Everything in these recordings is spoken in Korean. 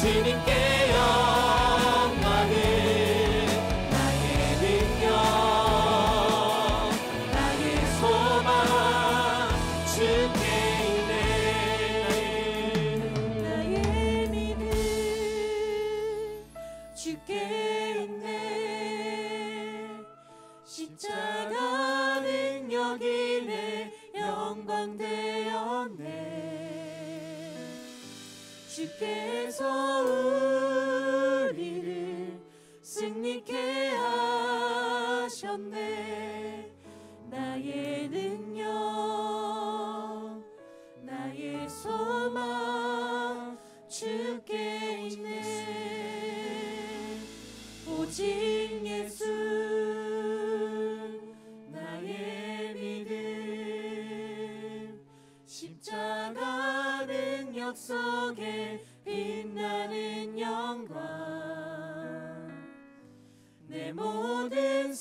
주님께 영광을 나의 능력 나의 소망 주께 있네 나의 믿음 주께 있네 십자가 능력이 내 영광 되었네 주께서 우리를 승리케 하셨네 나의 능력 나의 소망 주께 있네 오직 예수 나의 믿음 십자가 능력 속에 빛나는 영광 내 모든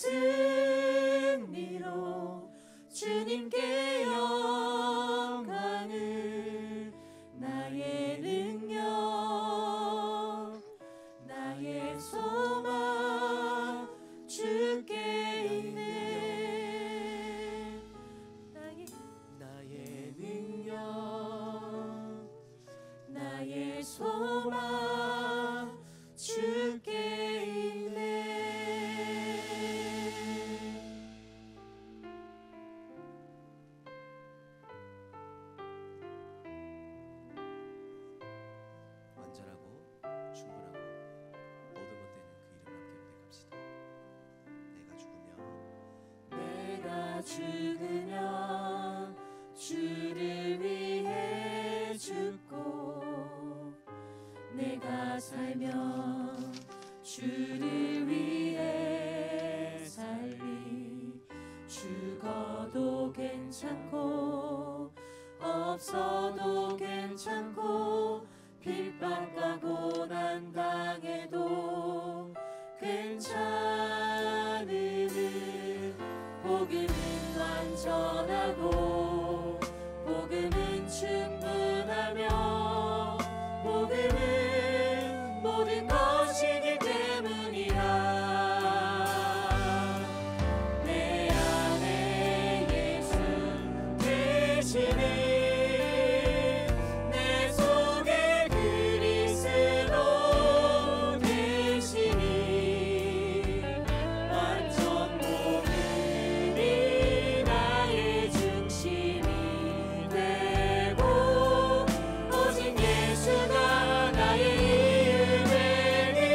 승리로 주님께 영광을 나의 능력 나의 소망 주께 있네 나의 능력 나의 소망 주께 있네 완전하고 충분하고 모든 것 되는 그 이름 함께 고백합시다. 내가 죽으면 주를 위해 죽고 내가 살면 주를 위해 살리 죽어도 괜찮고 없어도 괜찮고 핍박과 고난 당해도 괜찮으니 복음은 완전하고 복음은 충분하며 복음은 모든 것이기 때문이라 내 안에 예수 계시니 내 속에 그리스도 계시니 완전 복음이 나의 중심이 되고 오직 예수가 나의 이유 되기를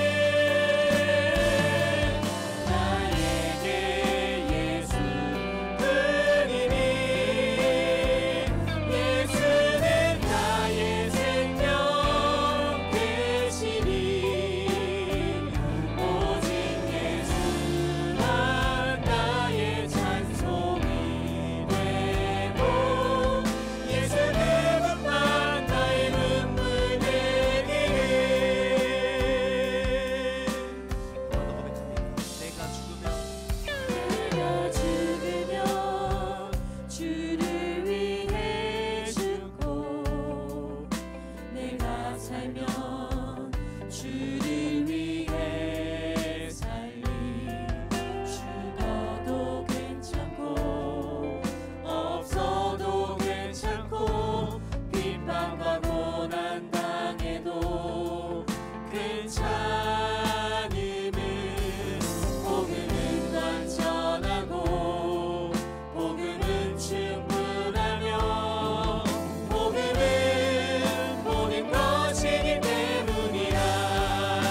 나에게 예수 뿐이니 예수는 나의 생명 되시니 오직 예수만 나의 찬송이 되고 예수 그분만 나의 눈물 되기를 한번더 고백합니다. 내가 죽으면 내가 죽으면 주를 위해 죽고 내가 살면 주를 위해 살리 죽어도 괜찮고 없어도 괜찮고 핍박과 고난 당해도 괜찮음은 복음은 완전하고 복음은 충분하며 복음은 모든 것이기 때문이라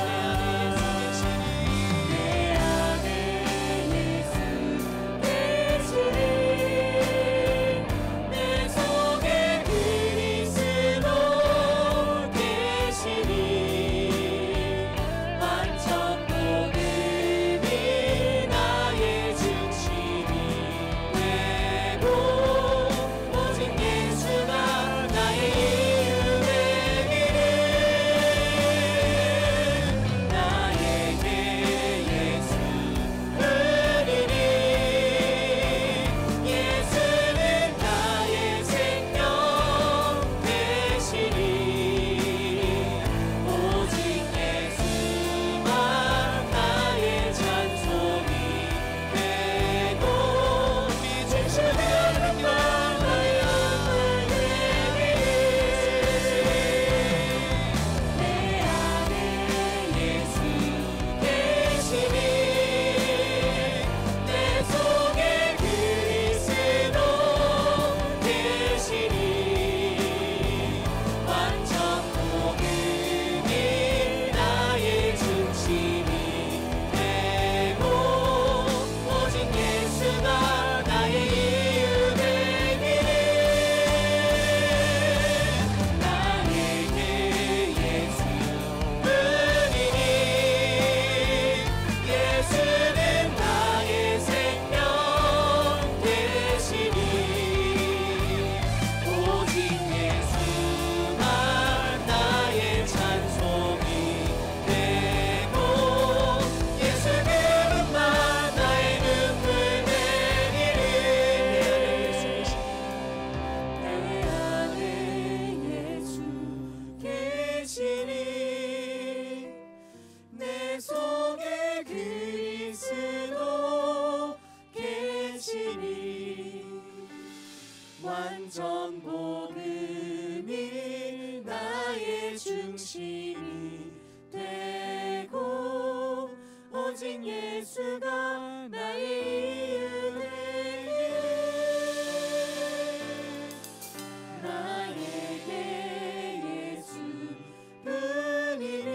힘이 되고 오직 예수가 나의 이유 되기를 나에게 예수뿐이니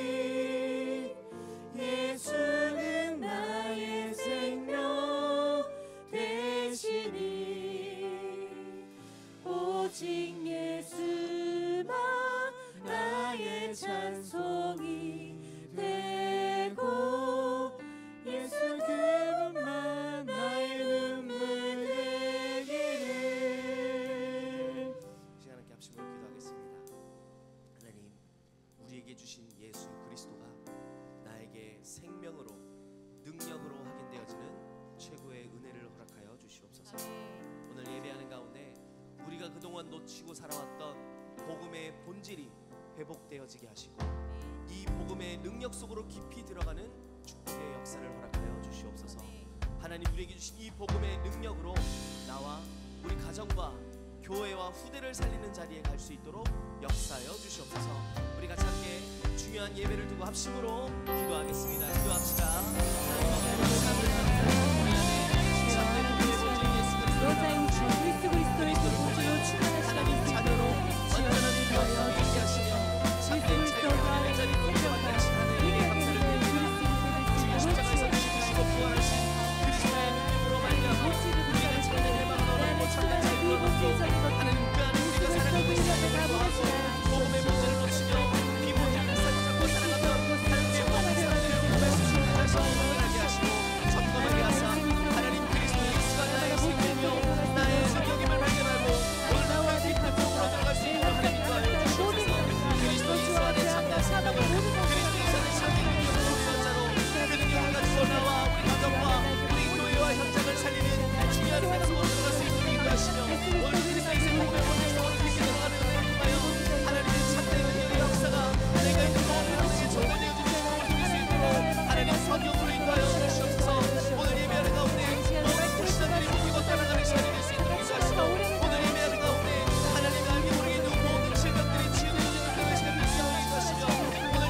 예수는 나의 생명 되시니 오직 예수만 나의 찬송이 되고 예수 그분만 나의 눈물 되기를. 시간 함께 합심으로 기도하겠습니다. 하나님, 우리에게 주신 예수 그리스도가 나에게 생명으로 능력으로 확인되어지는 최고의 은혜를 허락하여 주시옵소서. 오늘 예배하는 가운데 우리가 그동안 놓치고 살아왔던 복음의 본질이 회복되어지게 하시고 이 복음의 능력 속으로 깊이 들어가는 축복의 역사를 허락하여 주시옵소서. 하나님, 우리에게 주신 이 복음의 능력으로 나와 우리 가정과 교회와 후대를 살리는 자리에 갈 수 있도록 역사하여 주시옵소서. 우리 같이 함께 중요한 예배를 두고 합심으로 기도하겠습니다. 기도합시다. 여자인 주 그리스도 그리스도의 본질로 충만한 시간이 되도록 지원을 위하여 주시옵소서. 그리스도 그리스도가 자리 공정하게 하신 하나님께 감사를 드립니다. 주의 십자가에서 죽으시고 부활하신 그리스도의 능력으로 말미암아 우리가 찾는 해방을 얻고 참된 자유를 얻고 하나님 그 안에 우리가 살아가고 있음을 거하고 복음의 본질을 놓치며 비본질을 사로잡고 살아가면 하나님의 모든 사람들의 복음의 수준을 다시 공정하게 하시고 점검하게 하사 하나님 그리스도 예수가 나의 생명이며 나의 능력임을 발견하고 올라와 깊은 복으로 들어갈 수 있도록 하나님 인도하여 주시옵소서. 그리스도 예수 안에 참된 생명을 그리스도 예수 안에 참된 능력을 소유한 자로 그 능력을 가지고 나와 우리 가정과 우리 교회와 현장을 살리는 중요한 백성으로 들어갈 수 있도록 인도하시며 오늘 그리스도 예수의 복음의 본질 속으로 깊게 들어가는 은혜를 통하여 하나님의 참된 능력의 역사가 내가 있는 모든 것에 전달되어 주시고 올 수 있도록 하나님 성령으로 인도하여 주시옵소서. 오늘 예배하는 가운데 모든 불신자들이 묶이고 따라가는 시간이 될 수 있도록 인도하시고 오늘 예배하는 가운데 하나님과 알게 모르게 있는 모든 질병들이 치유되어지는 그런 시간이 될 수 있도록 인도하시며 오늘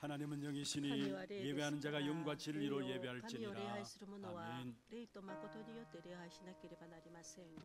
하나님은 神 영이시니 は霊です 예배하는 か 자가 ら 영과 霊 진리로 を神を礼 예배할지니라. 拝する者は 아멘. 霊と誠によって礼拝しなければなりません。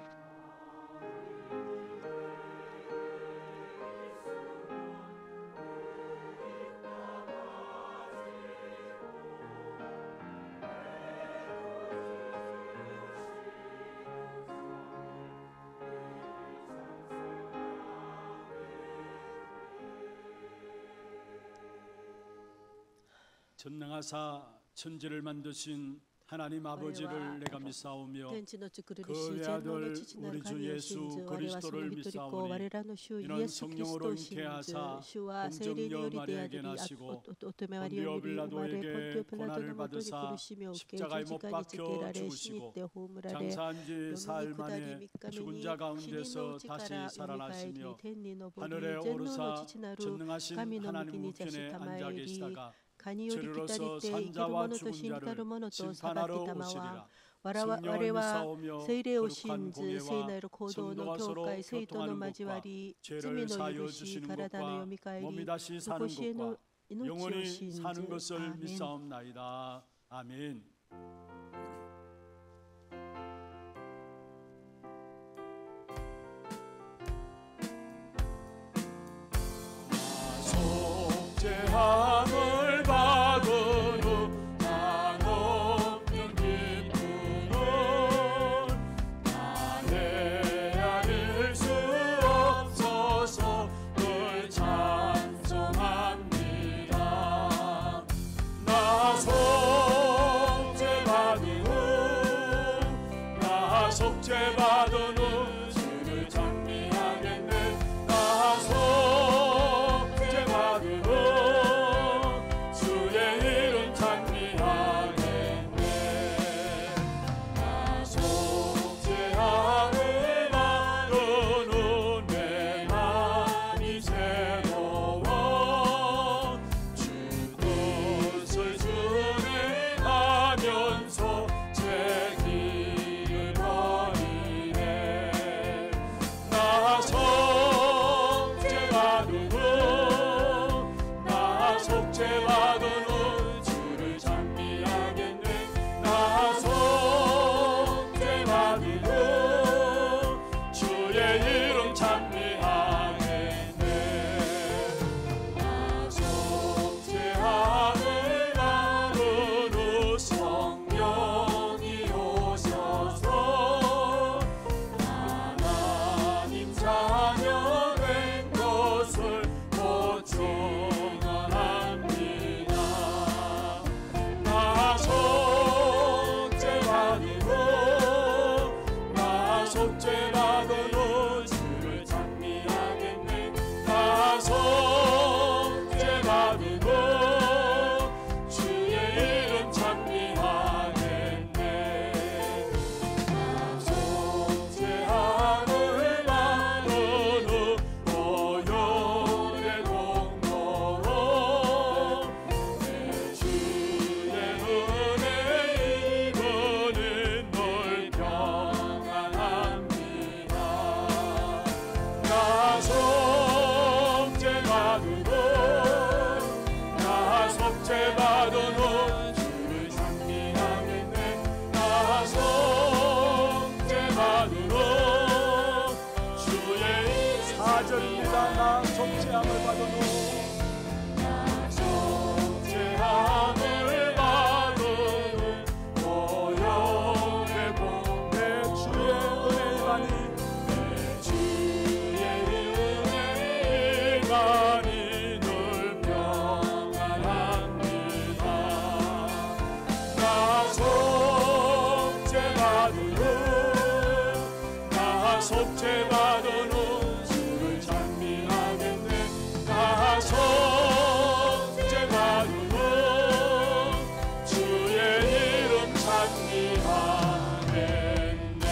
전능하사 천지를 만드신 하나님 아버지를 내가 믿사오며 天地の作る 그 主全能の父なる 우리 주 神を信ず 예수 我はその 그리스도를 一人子 믿사오니 我らの主イ 이는 エス・キリスト 성령으로 を信ず 잉태하사 主は聖霊により出会い 공정녀 마리아에게 나시고 乙女マリアにより生まれ 본디오 ポンティオ 빌라도에게 ピラトの 고난을 もとに 받으사 苦しみを受け 십자가에 十字 못 架につけ 박혀 られ死に 죽으시고 て葬られ 장사한 지 読み 사흘 下り 만에 3日目 죽은 に 자 死人の 가운데서 うちから 다시 よみがえり 살아나시며 天に昇り 하늘에 全能の 오르사 父なる 전능하신 神の向き 하나님 に座し 우편에 たま 앉아 えり 계시다가 かにより来たり 저리로서 て生きる 산자와 者と 죽은 死んだる 자를 者と裁き 심판하러 たま 오시리라. は我 성령을 は 믿사오며 聖霊を 거룩한 信ず聖な 공예와 る行動の 성도가 教 서로 会聖徒の 교통하는 交わ 것과 り罪 죄를 の 사하여 許し 주시는 体の 것과 よみがえ 몸이 り 다시 残 사는 しへの 것과 命を 영원히 信ず 사는 것을 アーメン 믿사옵나이다. 아멘. 속죄함을 받은 후 한없는 기쁨은 다 헤아릴 수 없어서 늘 찬송합니다. 나 속죄받은 후 나 속죄받은 후 주를 찬미하겠네. 나 속죄받은 후 주의 이름 찬미하겠네. 나 속죄함을 받은 후 내 맘이 새로워 주 뜻을 준행하면서 제 길을 버리네. 나 속죄받은 후 나 속죄받은 후 주를 찬미하겠네. 나 속죄받은 후 주의 이름 찬미하겠네. 나 속죄함을 받은 후 성령이 오셔서 하나님 자녀 된 것을 보증합니다. 나 속죄받은 후 나 속죄받은 후 주를 찬미하겠네. 나 속죄받은 후 주의 이름 찬미하겠네. 나 속죄함을 받은 후 보혈의 공로로 내 주의 은혜 이거는 널 평안합니다. 나 속죄받은 후 나 속죄받은 후 주를 찬미하겠네. 나 속죄받은 후 주의 4절입니다. 나 속죄함을 받은 후 나 속죄함을 받은 후 보혈의 공내 주의 은혜만이 내 주의 은혜만이 늘 평안합니다. 나 속죄받은 후 나 속죄받은 후 주를 찬미하겠네. 나 속죄받은 후 주의 이름 찬미하겠네.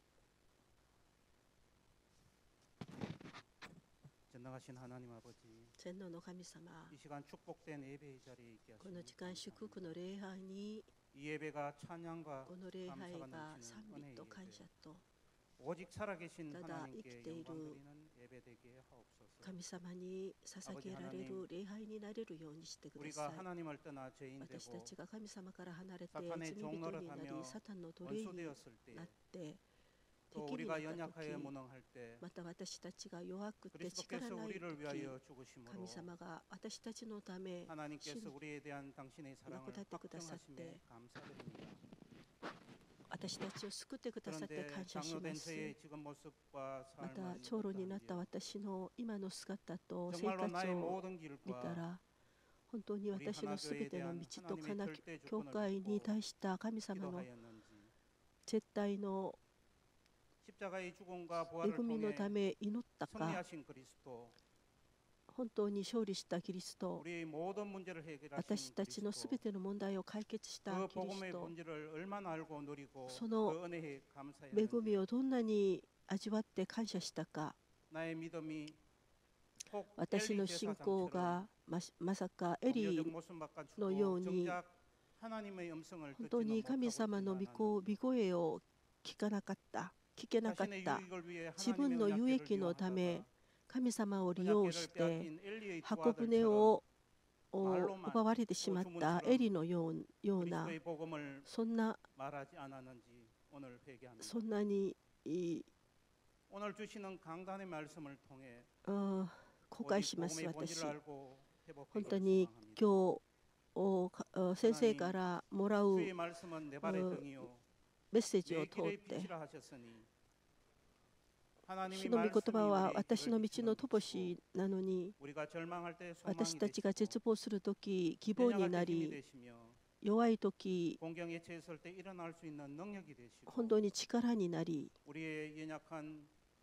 전능하신 하나님 아버지, 天皇の神様、 이 시간 축복된 예배의 자리에 있게 この時 하시니 間祝福の礼拝に 이 예배가 찬양과 この礼拝 감사가 が 넘치는 賛美 은혜의 と 예배 感謝と 오직 살아계신 따다 하나님께 이기때 영광 이루 드리는 예배 되게 하옵소서. 神様に捧げられる礼拝になれるようにしてくだ 우리가 さい。 하나님을 떠나 죄인 私た 되고 ちが神様から離れて 사탄의 罪人に 종노릇 なり 하며 サタンの奴隷に 원수되었을 なっ 때 て 또 敵にな 우리가 った 연약하여 時 무능할 때 また私たちが弱くて力 그리스도께서 ない 우리를 時 위하여 죽으심으로 神様が私たちのため 하나님께서 우리에 대한 당신의 사랑을 막고くださって 확정하심에 감사드립니다. 私たちを救ってくださって 그런데 感謝しま 장로된 す。 저의 지금 모습과 また 삶은 長老になった 어떠한지요? 私の今の姿と生 정말로 活 나의 を 모든 見た 길과 ら本当に私のすべての道と 하나님의 かな 절대 教 주권을 会に 믿고 対した神様の 기도하였는지 絶対の 십자가의 죽음과 恵 부활을 みの 통해 ため祈ったか 승리하신 그리스도 本当に勝利したキリスト 우리의 모든 문제를 해결하신 私たちのすべ 그리스도 ての問題を解決した 그 キリス 복음의 ト 본질을 얼마나 알고 누리고 선호 그 은혜에 恵 감사했는지 みをどんなに味わって感謝したか 나의 믿음이 혹 私 엘리 の信仰 제사장처럼 がまさかエ 공여적 リ 모습 바꿔주고 のように 정작 하나님의 음성을 本当 듣지는 に神 못하고 様の 있지만 御声を聞けなかった 자신의 유익을 위해 自分 하나님의 の有 은약계를 益のため 이용하다가 神様を利用し 은약계를 て 빼앗긴 엘리의 두 箱舟 아들처럼 を奪われてしまったエリのような 그리스도의 복음을 そんな 말하지 않았는지 오늘 회개합니다. そんなに 오늘 주시는 강단의 말씀을 통해 後悔します 복음의 私 본질을 알고 本 회복하기를 当に 소망합니다. 今日先生からもらう 주의 말씀은 내 발의 등이요 メッセージを 내 通っ 길의 て 빛이라 하셨으니 主 하나님의 の御言葉 말씀이 は 우리의 私の 길을 道の 비추는 灯 빛이고 火なのに 우리가 절망할 때 私 소망이 たちが 되시고 絶望するとき希望に 연약할 な 때 힘이 り 되시며 弱いとき 공경에 처했을 때 일어날 수 있는 능력이 되시고 本当に力になり 우리의 연약한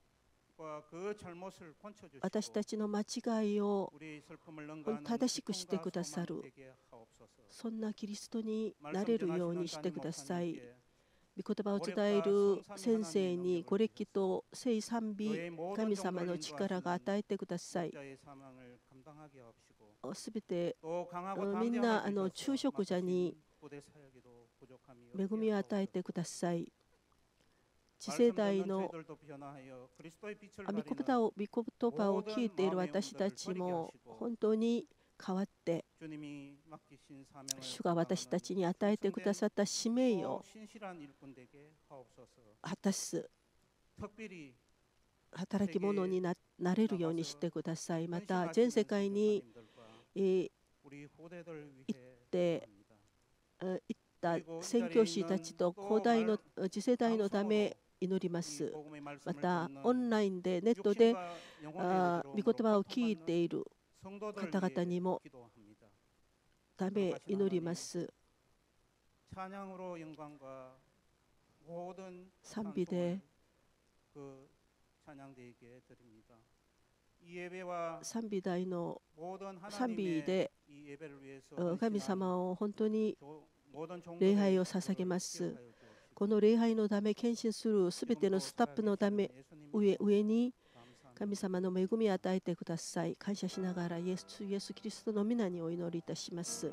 그 잘못을 고쳐주시고 私たちの間違いを 우리의 슬픔을 능가하는 正しくしてくださる 소망 되게 하옵소서. そんなキリストにな 말씀 れるように 전하시는 してください 목사님께 御言葉を伝える先生にご歴と聖賛美 너의 모든 神様の 종말을 力が与えてください 목자의 사명을 감당하게 하옵시고 すべて 또 강하고 みんな 담대하게 昼食者に 맡기신 부대 사역에도 부족함이 恵みを与え 없게 てください 次 하옵소서. 世代 말씀 の 듣는 저희들도 변화하여 그리스도의 빛을 御言 가리는 葉を聞いている私たちも本当に変わって 주님이 맡기신 사명을 主が私たちに与えてくださった使 감당하는 命を 또 신실한 일꾼 되게 하옵소서. 果たす 특별히 働き者になれるようにしてくださいまた全世界に 우리 후대들 위해 で 기도합니다. 行った宣教師たちと広大の次世代のため祈りま 이 す 복음의 ま 말씀을 た 듣는 オンラインでネットで 육신과 영혼의 御言葉を聞いている 성도들 方々にも 위해 기도합니다. ため祈ります 찬양으로 영광과 모든 賛美で 그 찬양대에게 드립니다. 이 예배와 賛美台の 모든 賛美 하나님의 で 이 예배를 위해서 神様を本当に 모든 종들의 礼拝を捧げます 기도하여 주옵시고. この礼拝のため献身するすべてのスタッフのため 上に 감사합니다. 神様の恵みを与えてください感謝しながらイエスキリストの皆にお祈りいたします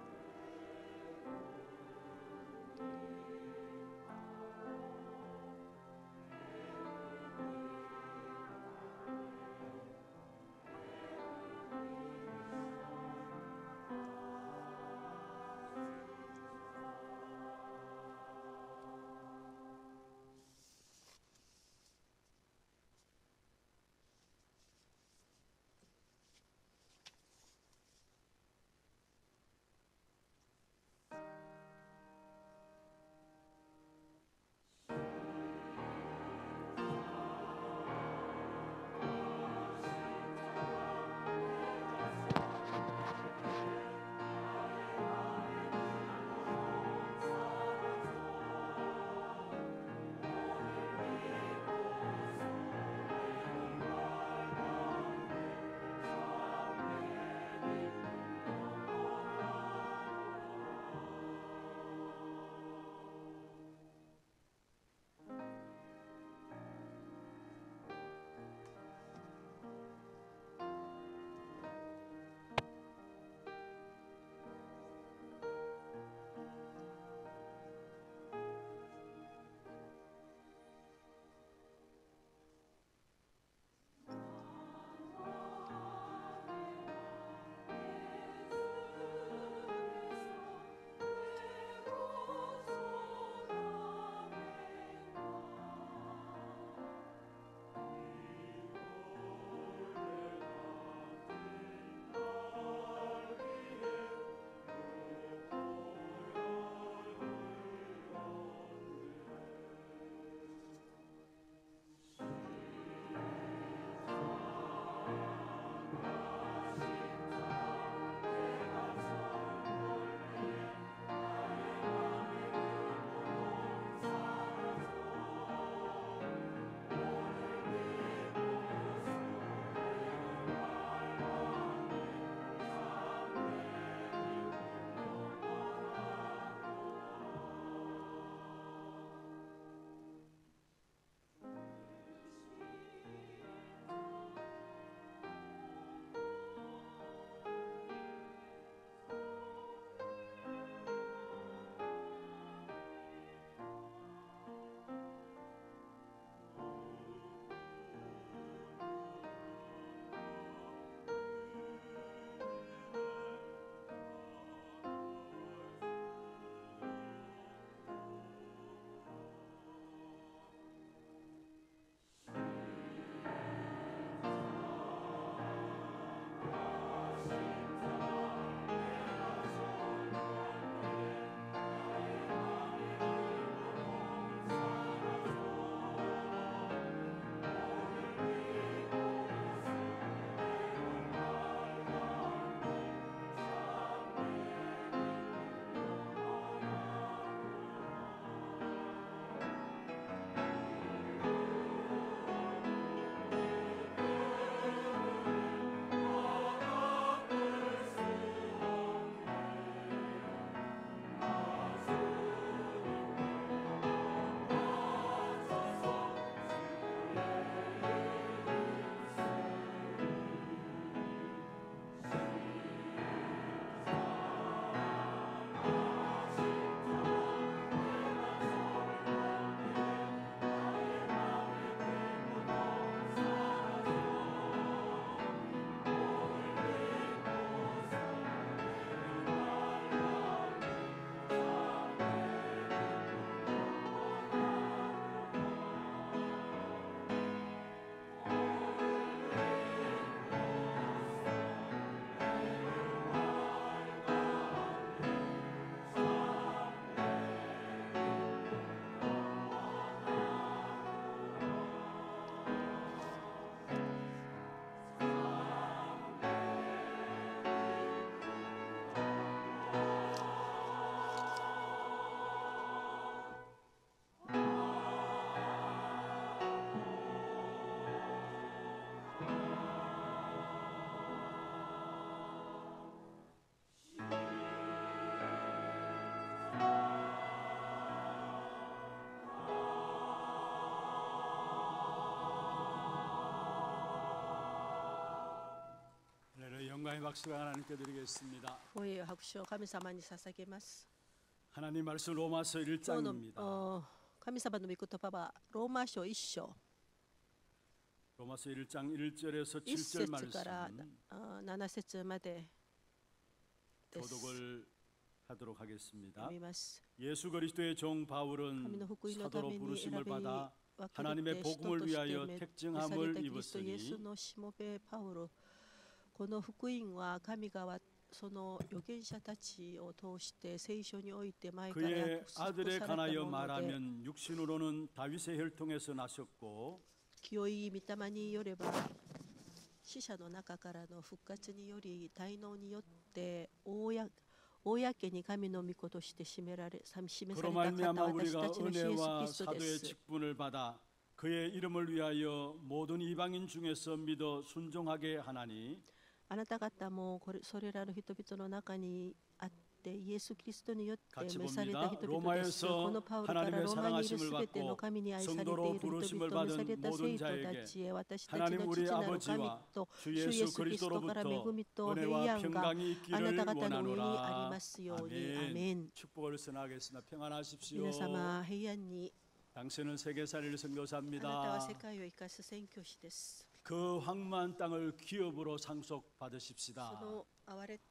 영광의 박수가 하나님께 드리겠습니다. 声を拍手を神様に捧げます。 하나님 말씀 로마서 1장입니다. 神様の御言葉はローマ書1章 로마서 1장 1절에서 1 7절 節から 말씀 7節までです。 교독을 하도록 하겠습니다. 読みます。 예수 그리스도의 종 神 바울은 の福音のた 사도로 めに 부르심을 選び 받아 分け 하나님의 て使徒 복음을 として 위하여 召され 택정함을 たキリストイエス 입었으니 のしもべパウロ。この福音は神がその預言者たちを通して聖書において前から 그의 約束 아들에 された 관하여 もので 말하면 육신으로는 다윗의 혈통에서 나셨고 清い御霊によれば死者の中からの復活により大能によって公に神の御子として示された 그로 方 말미암아 私 우리가 たちの主イエス・キ 은혜와 リストで 사도의 す。 직분을 받아 그의 이름을 위하여 모든 이방인 중에서 믿어 순종하게 하나니 あなた方もそれらの人々の中にあってイエス・キリストによって 같이 召された 봅니다. 人々です。こ 로마에서 のパウロから 하나님의 ローマにいる 사랑하심을 すべての 받고 神に愛されている 성도로 人 부르심을 々、召さ 받은 れた 모든 生徒 자에게 たちへ私たち 하나님 の 우리 父なる神 아버지와 と 주 主イエ 예수 ス・キリストから恵 그리스도로부터 みと平 은혜와 安が 평강이 あな 있기를 た方の上にあり 원하노라. ますように。アメ 아멘. ン。 축복을 전하겠습니다. 평안하십시오. 皆様、平安に。 당신은 세계살이를 あなたは 선교사입니다. 世界を生かす宣教師です。 그 황무한 땅을 기업으로 상속 そ 받으십시다. の哀れ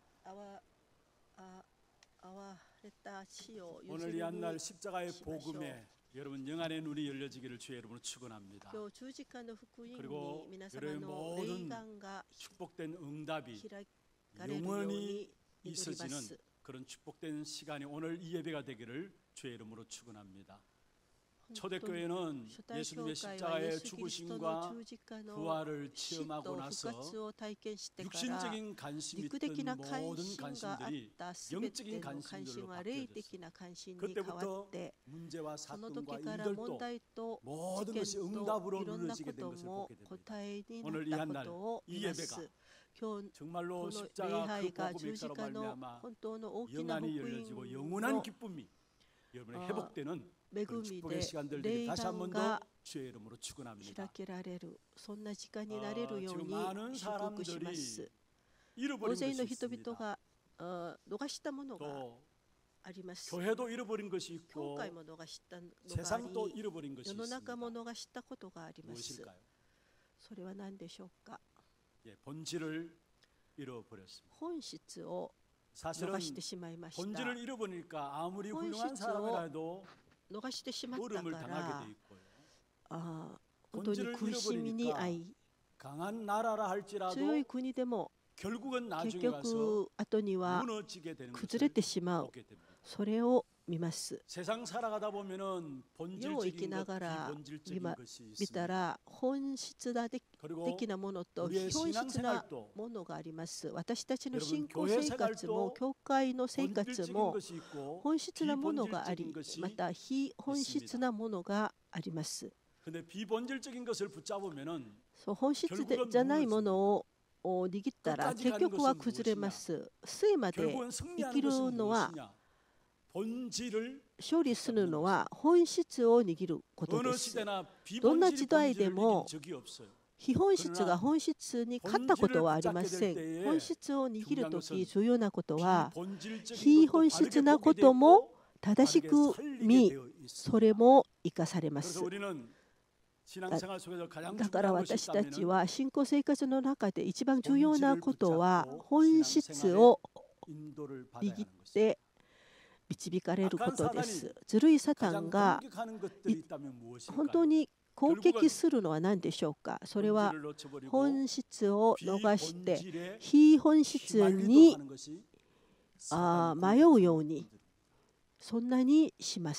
た地を譲 오늘 り 이 한 날 に 십자가의 시마쇼. 복음에 여러분 영안의 눈이 열려지기를 주의 이름으로 축원합니다. 今日十字架の福音 그리고 に皆様 여러분의 の 모든 霊眼が 축복된 응답이 開かれるよう 영원히 に祈りま 있어지는 す。 그런 축복된 시간이 오늘 이 예배가 되기를 주의 이름으로 축원합니다. 本当に 초대교회는 初代教 예수님의 会はイエ 십자가의 ス・キリストの 죽으심과 十字架の 부활을 死 체험하고 と復 나서 活を体験してから 육신적인 관심이 肉的 있던 な関 모든 心があっ 관심들이 たすべて 영적인 の関心 관심들로 は霊 바뀌어졌어요. 的な関心に変わ 그때부터 って 문제와 その 사건과 時から問 일들도 題と 모든 事 것이 件と 응답으로 いろんなこ 이루어지게 된 と 것을 も 보게 됩니다. 答えに 오늘 이 なっ 한 た 날 ことを 이 見ま 예배가 す。今日 정말로 この礼 십자가 그 拝が 복음의 十字 역사로 架の 말미암아 本当の大きな 영안이 福 열려지고 音 영원한 の 기쁨이 여러분의 아, 회복되는 恵 그런 み 축복의 で 시간들 되게 霊 다시 한 眼 번 が 더 주의 이름으로 開 축원합니다. けられるそんな時間になれるよう 지금 に 많은 祝福しま 사람들이 す。大 잃어버린 勢 것이 の人々 있습니다. が逃したものが 또 あります。 교회도 잃어버린 것이 教 있고 会も逃したのがあ 세상도 り、 잃어버린 것이 世の中も 있습니다. 逃したことがあります。 무엇일까요? それは何でしょうか。 예, 본질을 잃어버렸습니다. 本質を 사실은 逃してしまいました。 본질을 잃어버리니까 아무리 훌륭한 본질을 사람이라 해도 逃してしまった 어려움을 か 당하게 ら 돼 있고요. 本当に苦しみに遭い、 강한 나라라 할지라도 強い国でも 결국은 結 나중에 가서 局後には 무너지게 되는 崩れ 것을 てしまう。 보게 됩니다. それを見ます。 세상 살아가다 보면은 世を生き 본질적인 な 것, がら 비본질적인 今 것이 見た 있습니다. ら本質的 그리고 なものと 우리의 非本質な 신앙생활도 ものがあります。私たちの 여러분 信仰 교회 生活も 생활도 教会の生活 본질적인 も 것이 있고 本質なものがあり 비본질적인 것이 また非本質なものがあります。 근데 비본질적인 것을 붙잡으면은 そう本質じゃないものを握ったら結局は崩れます。末まで 결국은 生 승리하는 きる 것은 のは 무엇이냐? 본질을 勝利するのは本質を握ることで 어느 す。 시대나 どんな 비본질이 時代で 본질을 も 이긴 적이 없어요. 非本質が本質に勝ったことはありません。本質を握るとき重要なことは 비본질적인 非 것도 本質 바르게 な 보게 ことも 되고 正し 바르게 く 살리게 見 되어 있습니다. それも生かされま 그래서 す。 우리는 신앙생활 속에서 가장 だから 중요한 것이 私たち 있다면 は信仰生活の中で一番重要なことは本質を 인도를 받아야 握 하는 っ 것입니다. て導かれることです。ずるいサタ 가장 ンが 공격하는 것들이 있다면 무엇일까요? 本当に攻撃するのは何でしょうか。それは 본질을 놓쳐버리고 本質を逃して 비본질에 非本質 휘말리도록 に 하는 것이 迷うようにそんなにします。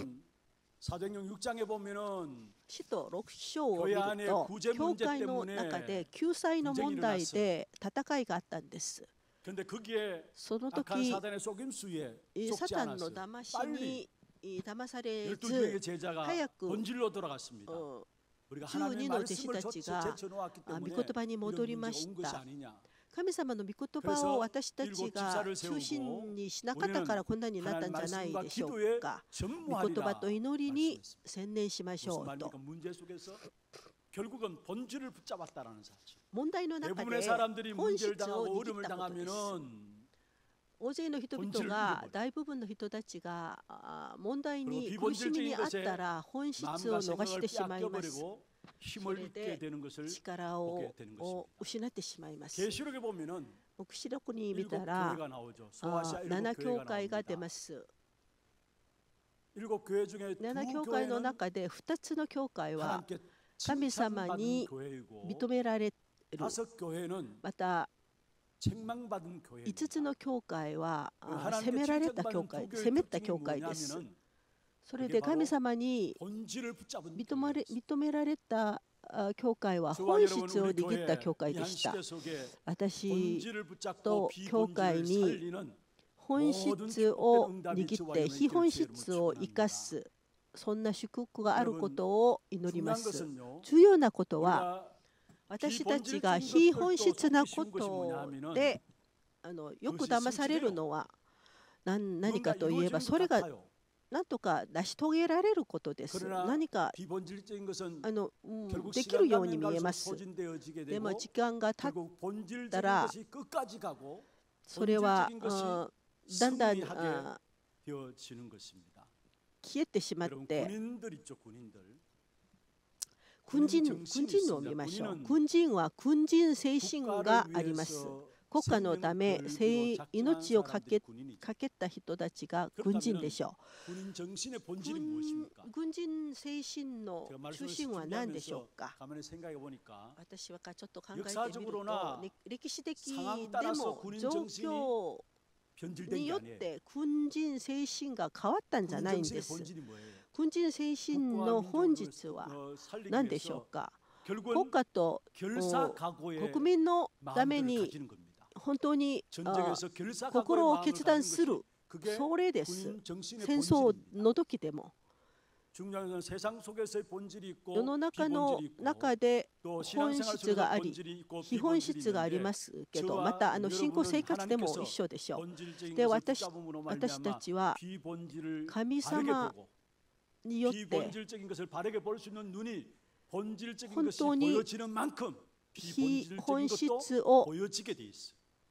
사도행전 6장에 보면은 使徒6章を見る 교회 안에 と 구제 教 문제 会の 때문에 中で救済の問題で戦いがあったんです。 근데 거기에 その 악한 時 사단의 속임수에 サ 속지 タンの 않았어요. 騙し 빨리 に騙され 12명의 ず 제자가 하얗고, 본질로 돌아갔습니다. 우리가 하나님의 12の弟子 말씀을 たちが 제쳐놓았기 御 때문에 言葉に 이런 戻りま 문제가 し 온 것이 た。 아니냐. 神様の御言葉を私たちが中心にしなかったからこんなになったんじゃないでしょうか。御言葉と祈りに専念しましょ 무슨 うと。 말입니까? 문제 속에서 결국은 본질을 붙잡았다라는 사실. 問題の中 대부분의 で 사람들이 本 문제를 質を 당하고 握 어려움을 ったことです。 당하면은 大勢の人々が大部分の人たちが問題に苦しみにあったら本質を 마음과 逃して 생각을 しまいます。 빼앗겨버리고 힘을 잃게 되는 것을 力 보게 を 되는 것입니다. 失ってしまいます。 계시록에 보면은 黙示録に見 일곱 たら 교회가 나오죠. 소아시아 7 일곱 教 교회가 会が出 나옵니다. ます。 일곱 교회 중에 7 두 教会の 교회는 中で2つの教会は 하나님께 神様 칭찬받은 に 교회이고 認められる。 다섯 교회는 また 책망받은 5 교회입니다. つの教会は 그 責 하나님께 められた教 칭찬받은 会、 두 교회의 責めた 특징이 教会です。 뭐냐면은 それで神様に 본질을 붙잡은 認 교회였어요. められた教会は 저와 本 여러분 質を 우리 握った教 교회 会 이 でした 한 시대 속에 私 본질을 붙잡고 또 교회 비본질을 に 살리는 本質を握って非本質を生かすそんな祝福があることを祈りま 중요한 す。 것은요. 重要なことは 우리가 私たちが非本質なことでよく騙されるのは何かといえばそれがなんとか成し遂げられることです。何か 비본질적인 것은 できるように見えます。 소진되어지게 でも 되고 時間が経っ 결국 본질적인 따라 것이 끝까지 가고 それは 본질적인 것이 だんだん 승리하게 되어지는 것입니다. 消えてしまっ 여러분 て 군인들 있죠, 군인들. 軍人を見ましょう。軍人は軍人精神があります。 国家のため命をかけた人たちが軍人でしょう。 군인 정신의 본질이 무엇입니까? 軍人精神の 제가 中 말씀을 心は何でしょ 준비하면서 うか。 가만히 생각해 보니까 私はちょっと考えてみる 역사적으로나 と歴史的 상황 で 따라서 も 군인 状 정신이 況 변질된 に 게 よっ 아니에요. て軍人精神が変わったんじゃ 군인 ないん 정신의 です。 본질이 뭐예요? 軍人精神 국가와 の本 민족을 質は 살리기 何でしょ 위해서 うか。 결국은 国家と 결사각오의 国民のため 마음들을 に 가지는 겁니다. 本当に 전쟁에서 결사각오의 心を 마음을 決断 가지는 する 것이 그게 それです。 군인 정신의 戦争 본질입니다. の時でも 중요한 건 세상 속에서의 본질이 있고 世の中の 비본질이 있고 中で 또 本 신앙생활 質が 속에서 あり 본질이 있고 非本質があり 비본질이 ますけど 저와 また 여러분은 信仰生活でも 하나님께서 一緒でしょう。 본질적인 네, 것을 私 붙잡음으로 私た 말미암아 ちは 비본질을 神 바르게 様 보고 によって 비본질적인 것을 바르게 볼 수 있는 눈이 본질적인 것이 本当に 보여지는 만큼 非 비본질적인 本質 것도 を 보여지게 돼 있어.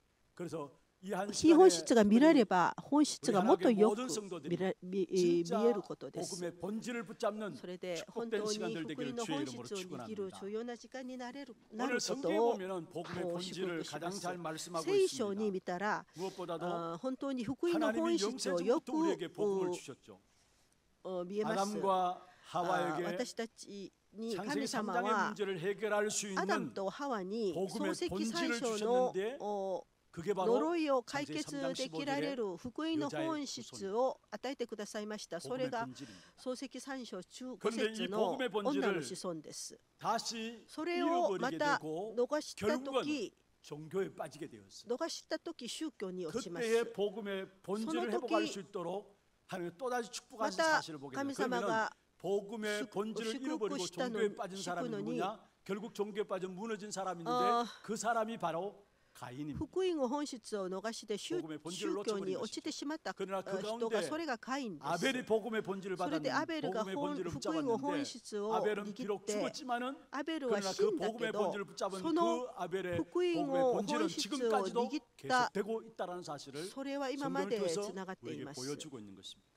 그래서 이 한 非本質が見られ 시간에 ば本質がもっとよく見えることです。 복음의 본질을 붙잡는 それで本 축복된 当に 시간들 福 되기를 音の 주의 本 이름으로 質を握る 축원합니다. 重要な時間になる 오늘 こ 성경에 とを 보면 복음의 본질을 가장 잘 말씀하고 聖書に 있습니다. 見たら 무엇보다도 本当に福音の本 하나님이 質をよ 영세전부터 く 우리에게 복음을 주셨죠. 見えます。 아담과 하와에게 私たちに 창세기 神様 3장의 は 문제를 해결할 수 アダム 있는 とハワに 복음의 漱石 본질을 3章 주셨는데 の 그게 바로 呪いを解 창세기 決 3장 できられ 15절에 る福音の本質を与えてくださいました。それ 복음의 が 본질입니다. 漱石3章中5 그런데 節 이 の 복음의 女 본질을 の子孫です。 다시 それをま 잃어버리게 た 되고 逃したとき、 종교에 빠지게 되었어요. 逃したとき宗教に落ちます。 그때의 복음의 본질을 その時 회복할 수 있도록 하나님 또다시 ま 축복하신 た 사실을 보게 神 돼요. 様 그러면 が 복음의 본질을 祝福 잃어버리고 した 종교에 빠진 사람이 のに 누구냐? 결국 종교에 빠져 무너진 사람이 있는데 아. 그 사람이 바로 가인입니다. 福音の本質を逃して宗教に落ちてしまった人がそれがカインです。 아벨이 복음의 본질을 それでアベルが 받았는데 복음의 본질을 福音の本 붙잡았는데 質を 아벨은 握 비록 って 죽었지만은 アベルは 그러나 死 그 んだけ 복음의 ど 본질을 붙잡은 その 그 아벨의 福音 복음의 を 본질은 本質を 지금까지도 握った 계속되고 있다는 사실을 それは今ま 성경을 で 통해서 つながってい 우리에게 ます。 보여주고 있는 것입니다.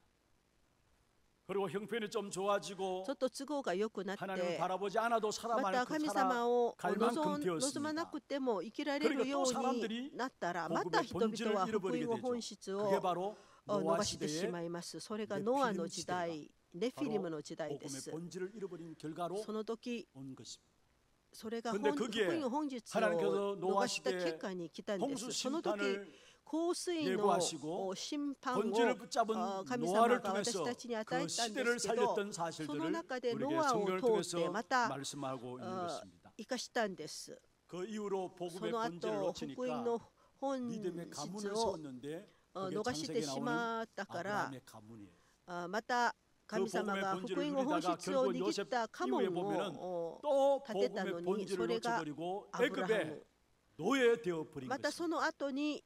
그리고 형편이 좀 좋아지고 ちょっと都合が良くなっ 하나님을 て 바라보지 않아도 また 살아갈 神様を 만큼 望まなくても生きられるようになったらまた人々は福音の本質 그게 を 바로 노아 逃してし 시대의 まいます。それがノアの時代、ネフィリムの時代で 복음의 す。 본질을 잃어버린 결과로 その時 온 것입니다. それが 근데 福 그게 音の本質を 하나님께서 노아 逃した結 시대에 果に来たんで 홍수 す。その時 심판을 洪水の 예고하시고 審判を 본질을 붙잡은 神様 노아를 が私 통해서 たちに与 그 えたんで 시대를 すけど 살렸던 その 사실들을 中で 우리에게 ノアを 성경을 通って 통해서 また 말씀하고 있는 것입니다. 生かしたんです。 그 이후로 そ 복음의 の 본질을 後福音 놓치니까 の本 믿음의 質 가문을 を 세웠는데 그게 逃して 창세기에 し 나오는 まったから 아브라함의 가문이에요. また神様が福音の本質を握った家紋を 또 建てたの 복음의 にそ 본질을 れが 놓쳐버리고 アブラハ 애굽에 ム 노예되어 버린 またそ 것입니다. の後に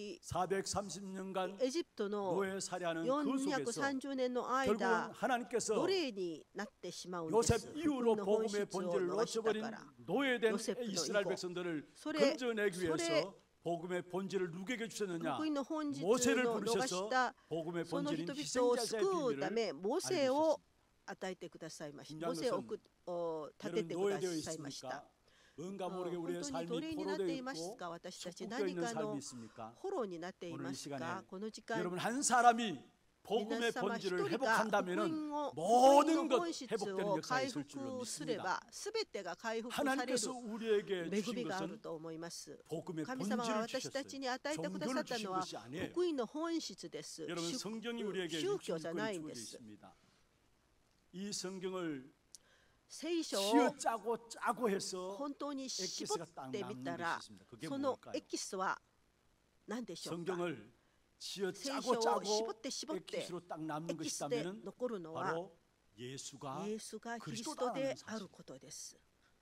430년간 エジプトの 노예 살해하는 그 속에서 430年の 결국은 間 하나님께서 奴隷になってしまうんです。 요셉 福 이후로 音の本 복음의 質を 본질을 逃した 놓쳐버린 から。 노예된 요셉의 이스라엘 이고. 백성들을 それ 건져내기 それ 위해서 복음의 본질을 누구에게 주셨느냐? 福音の本質 모세를 の逃し 부르셔서 た 복음의 その 본질인 人々を 희생자의 救うた 비밀을 めモセを 알려주셨습니다. 与えてくださいました。 중요한 モセを 것은 立ててくだ 노예되어 さいました 있습니까? 뭔가 모르게 本 우리의 当に奴隷 삶이 になって 포로되어 います 있고 か？私たち 속국되어 何 있는 か 삶이 の 있습니까? フォローになってい 오늘 ま 이 す 시간에 か？この時間 여러분 한 사람이 皆 복음의 様一 본질을 人が福 회복한다면은 音を 모든 の 것 本質 회복되는 を 역사에 回 있을 줄로 復すれ 믿습니다. ば全てが回復される 하나님께서 우리에게 恵 주신 みがある 것은 と思います。 복음의 神様は 본질을 私たち 주셨어요. に与えてくださ 종교를 った 주신 のは 것이 아니에요. 福音の本質です 여러분 성경이 우리에게 宗教じゃないん 육신권이 で 주어져 す。 있습니다. 이 성경을 聖書を 치어 짜고 해서 本当に絞 엑기스가 っ 딱 てみ 남는 たら 것이 있습니다. 그게 その 뭘까요? エキスは何でしょうか？ 성경을 치어 聖書 짜고 を 짜고 絞って絞って 엑기스로 딱 エ 남는 キ 것이 スで 있다면은 残るのは 바로 예수가 イエスがキリストであることです。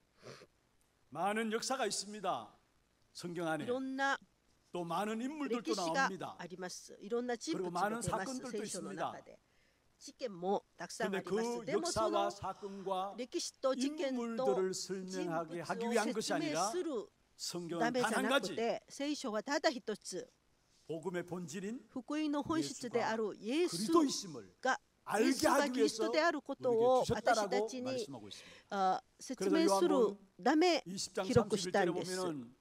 많은 역사가 있습니다. 성경 い 안에 ろんな 또 많은 인물들도 歴史が 나옵니다. あります。いろんな人物 그리고 も 많은 出ます。 사건들도 聖書の 있습니다. 中で事件もたくさんあ 그런데 ります。 그 でもそ 역사와 の 사건과 歴史と事件と 인물들을 人 설명하게 物 하기 を 위한 것이 説明 아니라 する 성경은 ためじ 단 ゃ 한 なく 가지 て聖書はただ一つ 복음의 본질인 福音の本質であるイエス 그리스도이심을 がイエ 알게 スが 하기 キリスト 위해서 であること 우리에게 を私た 주셨다라고 ちに 말씀하고 있습니다. 説明するため 20장 記録したん 31절에 です。 보면은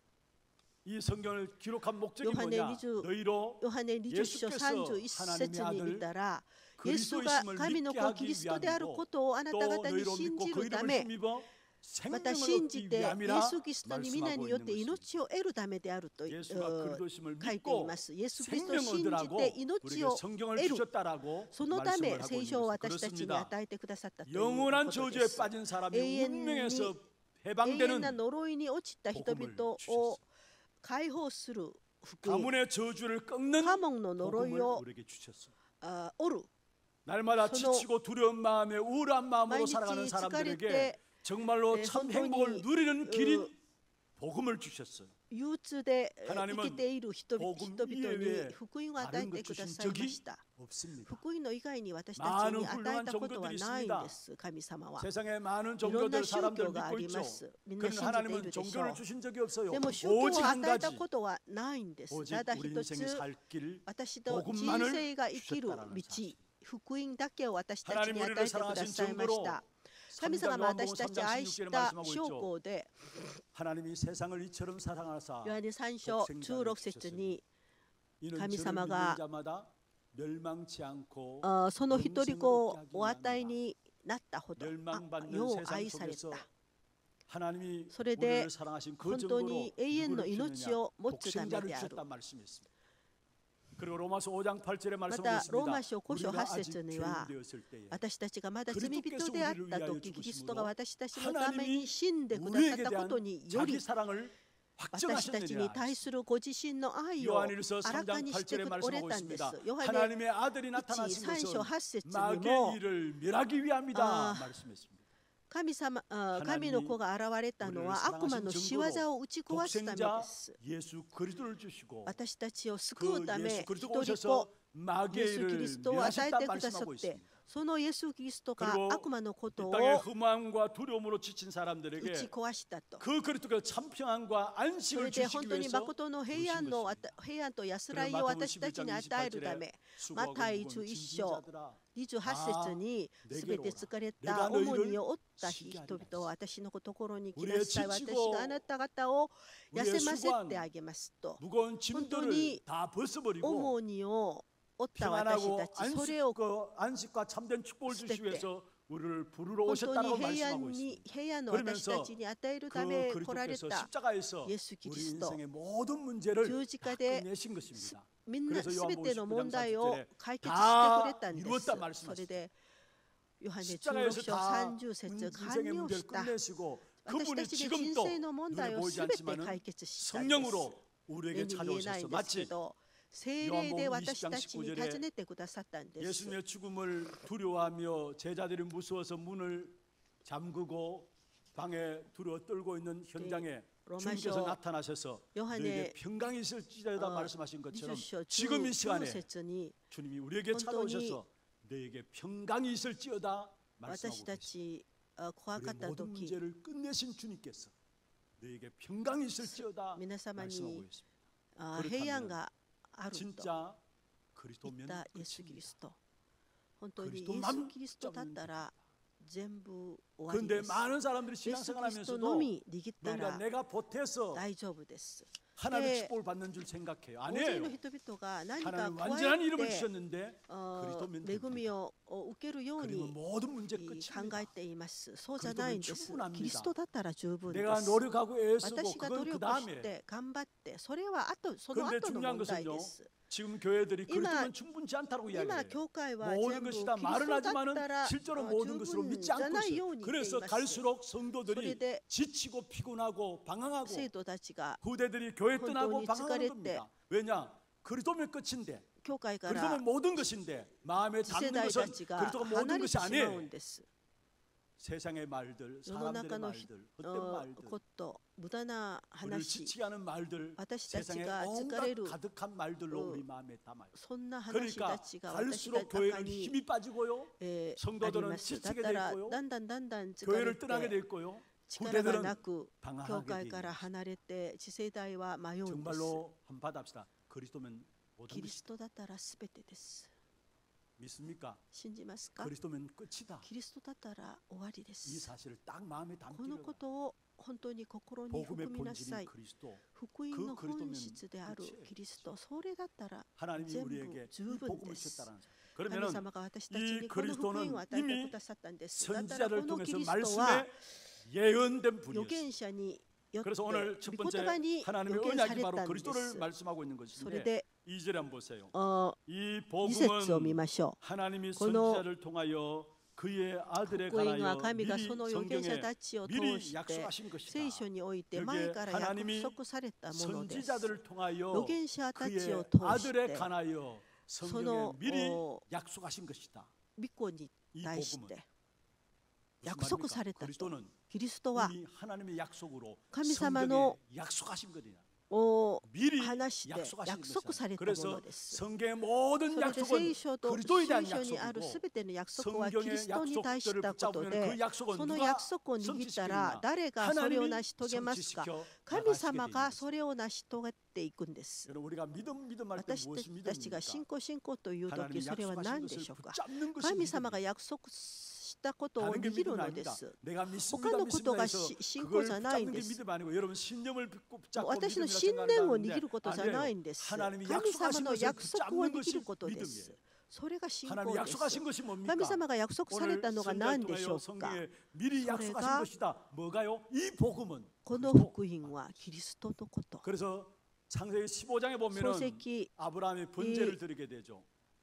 이 성경을 기록한 목적이 요한의 뭐냐? 20 너희로 ヨハネ20章 예수께서 31節 하나님의 に見 아들 たらイエスが 그리스도이심을 神の 믿게 子 하기 キリストである 위함이고 ことをあなた 또 方に 너희로 信 믿고 じ 그 るた 이름을 め 힘입어 また 생명을 信じ 얻기 てイエ 위함이라 ス・キリストに皆 말씀하고 によっ 있는 て 것입니다. 命を得るためであると 예수가 그리스도심을 書いてい 믿고 ます。イエス・キリストを 생명을 信じ 얻으라고 て命 우리에게 を 성경을 得る 주셨다라고 そのため 말씀을 하고 聖 있는 書を 것입니다. 私たちに 그렇습니다. 与えてくださったというこ 영원한 と 저주에 です。 빠진 사람이 永遠に 운명에서 永遠な 해방되는 呪いに落ちた人々を解放する福音 가문의 저주를 꺾는 カモンの呪い 복음을 を 우리에게 주셨어요. 折る 날마다 서로 지치고 두려운 마음에 우울한 마음으로 毎日 살아가는 疲れ 사람들에게 て 정말로 참 本当に 행복을 누리는 길인 복음을 주셨어요. 憂鬱で 하나님은 生きている人々 복음 に 이외에 福音を与え 다른 것 てくだ 주신 さいま 적이 した。 없습니다. 福音の以外に私たち 많은 に与え 훌륭한 たことは 종교들이 ないん 있습니다. です神様は。 세상에 많은 いろんな 종교들 宗 사람들 教があ 믿고 り 있죠. ます。みんな 그러나 信じてい 하나님은 るでしょ 종교를 う。 주신 적이 없어요. でも宗教を 오직 한 与えた 가지 ことはないんです。 오직 ただ 우리 一つ 인생의 살 길 私と人 복음만을 生が生きる道 주셨다라는 사실. 福音だけを私たち 하나님 に与え 우리를 てくだ 사랑하신 さいまし 정도로 た。神様が私たちを愛した証拠で 하나님이 세상을 이처럼 사랑하사 ヨハネ3章16節に 이는 神 저를 様 믿는 が 자마다 멸망치 않고 その一人子をお与えになったほど 멸망받는 よう 세상 愛され 속에서 た。 하나님이 それで 우리를 사랑하신 그 本当 정도로 に永遠の 누구를 命 주느냐 を持つため 독생자를 である。 주셨단 말씀이 있습니다. 그리고 로마서 5장 8절에 ま 말씀하고 たロー 있습니다. マ書5章 우리가 8 아직 節には 죄인 되었을 때에 私たちがまだ罪人であった時キリストが私たちのため 하나님이 に死んでくださっ 우리에게 たこ 대한 とによ 자기 り 사랑을 私たちに 확정하셨느니라. 対するご自身の愛を 요한일서 あらか 3장 にして 8절에 おれ 말씀하고 たんです 있습니다. 。 ヨハネ 하나님의 아들이 1、 나타나신 3章 것은 8節に 마귀의 も 일을 멸하기 위함이다 말씀했습니다. 神の子が現れたのは悪魔の仕業を打ち壊すためで 독생자 す。 예수 그리스도를 주시고 私たちを救 그 うため 예수 一 그리스도가 人 오셔서 子イ 마귀의 エス・キリ 일을 ストを与え 멸하셨다 てくださ 말씀하고 って 있습니다. そのイエス・キリストが 그리고 悪魔のことを 이 땅의 흠함과 두려움으로 지친 打 사람들에게 ち壊したと。 그 그리스도가 참 평안과 それ 안식을 で本 주시기 当に 위해서 誠の平安の平安と安らいを私たちに与えるためマタイ11章28節にすべて疲れた重荷を負った人々を私のところに来なさい。私があなた方を痩せませてあげますと。 무거운 짐들을 다 벗어버리고 重荷を負った私 평안하고 たちそれを 안식과 참된 축복을 주시기 위해서 우리를 부르러 本当 오셨다고 に 말씀하고 있습니다. 平安の私たちに与えるため 그 来られ 그리스도께서 た 십자가에서 예수 우리 그리스도. 인생의 모든 문제를 十字架で 끝내신 것입니다. みんな 그래서 すべ 요한복음 ての問題 10장 を 30절에 解決してくれたんで 이루었다 す。 말씀하셨습니다. それでヨハネ16 십자가에서 章 다 30節 인생의 完了 문제를 した。 끝내시고 私 그분이 たちで人 지금도 生の問題 눈에 を 보이지 すべて 않지만 解決したんです。 성령으로 目 우리에게 に見えない 찾아오셔서 んですけ 마치 ど、聖霊で私たちに尋ねてくださったんです。 예수님의 죽음을 두려워하며 제자들이 무서워서 문을 잠그고 방에 두려워 떨고 있는 현장에 주님께서 ローマ書 나타나셔서 요한의 너에게 평강이 있을지어다 말씀하신 것처럼 20章 지금 이 15 시간에 節に 주님이 우리에게 本当に 찾아오셔서 너에게 평강이 있을지어다 私 말씀하고 た 계십니다. ち怖か 우리의 った 모든 時 문제를 끝내신 주님께서 너에게 평강이 있을지어다 皆様 말씀하고 に 계십니다. 平安があると 진짜 言 그리스도면 ったイエス・キリ 끝입니다. スト本当にイエ 그리스도만 ス・キリストだったら全部終わり 그런데 です 많은 사람들이 イエス・キリスト 신앙생활하면서도 のみ握った 뭔가 ら 내가 보태서 大丈夫です 하나님의 네. 축복을 받는 줄 생각해요. 大勢 아니에요. の人々が何か 하나님 加 완전한 이름을 えて 주셨는데 그리스도면 恵 됩니다. みを受けるよう 그리고 に 모든 문제 考 끝입니다. えていますそうじゃないんです 그리스도면 キリストだったら十分で 내가 す 노력하고 애쓰고 私が努 그건 그 力し 다음에 て頑張ってそれはその 그런데 後の 중요한 問題 것은요 です 지금 교회들이 이마- 그리스도면 충분치 않다고 今 이야기해요. 教会は 모든 全部キリス 것이 다 ト 말은 だった 하지만은 ら 실제로 十 모든 것으로 分 믿지 じゃ 않고 ないよ 있어요. うに言ってい 그래서 ます 갈수록 それ 성도들이 で 지치고 피곤하고 방황하고 生徒たちが 후대들이 교회 떠나고 혼돈이 방황하는 찌그레 겁니다. 왜냐? 그리스도면 끝인데 教会から 그리스도면 모든 것인데 마음에 次世 담는 代 것은 たちが 그리스도가 離 모든 れて 것이 しまう 아니에요. んです 세상의 말들, 世の 사람들의 中の 말들, 헛된 말들, こと無駄な 우리를 話 지치게 하는 말들, 私たち 세상에 が疲 온갖 れる 가득한 말들로 어, 우리 마음에 담아요. そんな話 그러니까 たちが私た 갈수록 ちの中 교회는 に 힘이 빠지고요. あり 성도들은 ますだ 지치게 った 돼 ら 있고요. だんだん疲 교회를 れ 떠나게 て 돼 있고요. 力が 후대들은 なく教 방황하게 会 돼 から 있는 離れて次世代は迷うんです 정말로 한번 받합시다. 그리스도면 모든 キリ 것이 ストだったら全てです 믿습니까? 信じますか 그리스도면 끝이다. キリストだったら終わりで 이 す 사실을 딱 마음에 この 담기를 ことを本当に心に 복음의 含みなさ 본질인 い 그리스도 福音の本質であるキリストそれだったら 하나님이 全部 우리에게 十 이 分 복음을 です 주셨다는 사실. 神 그러면은 様が私たち 이 にこの福音 그리스도는 を与えて 이미 くださったんですだったらこ 선지자를 のキ 통해서 リストは 말씀에 예언된 預 분이었어요. 言者によって 그래서 오늘 첫 御言葉 번째 に予 하나님의 言さ 언약이 れた 바로 んで 그리스도를 す 말씀하고 있는 それ 것인데 で 2절에 한번 보세요. 2 이 節を見 복음은 ましょ 하나님이 この 선지자를 통하여 그의 아들에 う福音は 관하여 神が 미리 その預言者 성경에 たちを通 미리 して 약속하신 聖書 것이다. において 여기에 前から約 하나님이 束されたものです 선지자들을 통하여 預言者たち 그의 を通し 아들에 て 관하여 성경에 서로, 미리 어, 약속하신 것이다. 御子に 이 対し 복음은 て 무슨 約束さ 말입니까? れたと 그리스도는 キリストは 이미 하나님의 약속으로 神様 성경에 の 약속하신 것이냐. を 미리 話して 약속하신 約束され 것이다. たもの 그래서 です 성경의 모든 それで 약속은 聖書と 그리스도에 聖 대한 書にある 약속이고 すべての約束はキリ 성경의 ストに対し 약속들을 たこと 붙잡으면 で 그 약속은 その 누가 約束を握ったら 성취시키느냐? 誰がそれを成し遂げますか 성취시켜 神様 나가시게 돼 が 있는 それを成し遂げていくんです 여러분 우리가 믿음 할 때 私 무엇이 たちが 믿음입니까? 信仰信仰という時 하나님이 それは 약속하신 何で 것을 しょうか 붙잡는 것이 神様が 믿음이에요. 約束したことを 다른 게 握る 믿음이 ので 아닙니다. す 내가 他 믿습니다 のことが 믿습니다 해서 信仰 그걸 じゃないん 붙잡는 で 게 す 믿음 아니고 여러분 신념을 붙잡고 私の 믿음이라 信念を 생각하는데 握ることじゃないん 아니에요. です 하나님이 神様 약속하신 の 것을 約束を 붙잡는 握 것이 ることです 믿음이에요. それが信仰 하나님이 です 약속하신 것이 뭡니까? 神様が約束され 오늘 たのが 성경을 何でしょ 통하여 うか 성경에 미리 소리가 약속하신 것이다. 뭐가요? 이 복음은 この 그리스도. 福音はキリストのこと 그래서 창세기 15장에 보면은 創世記 아브라함이 번제를 드리게 되죠.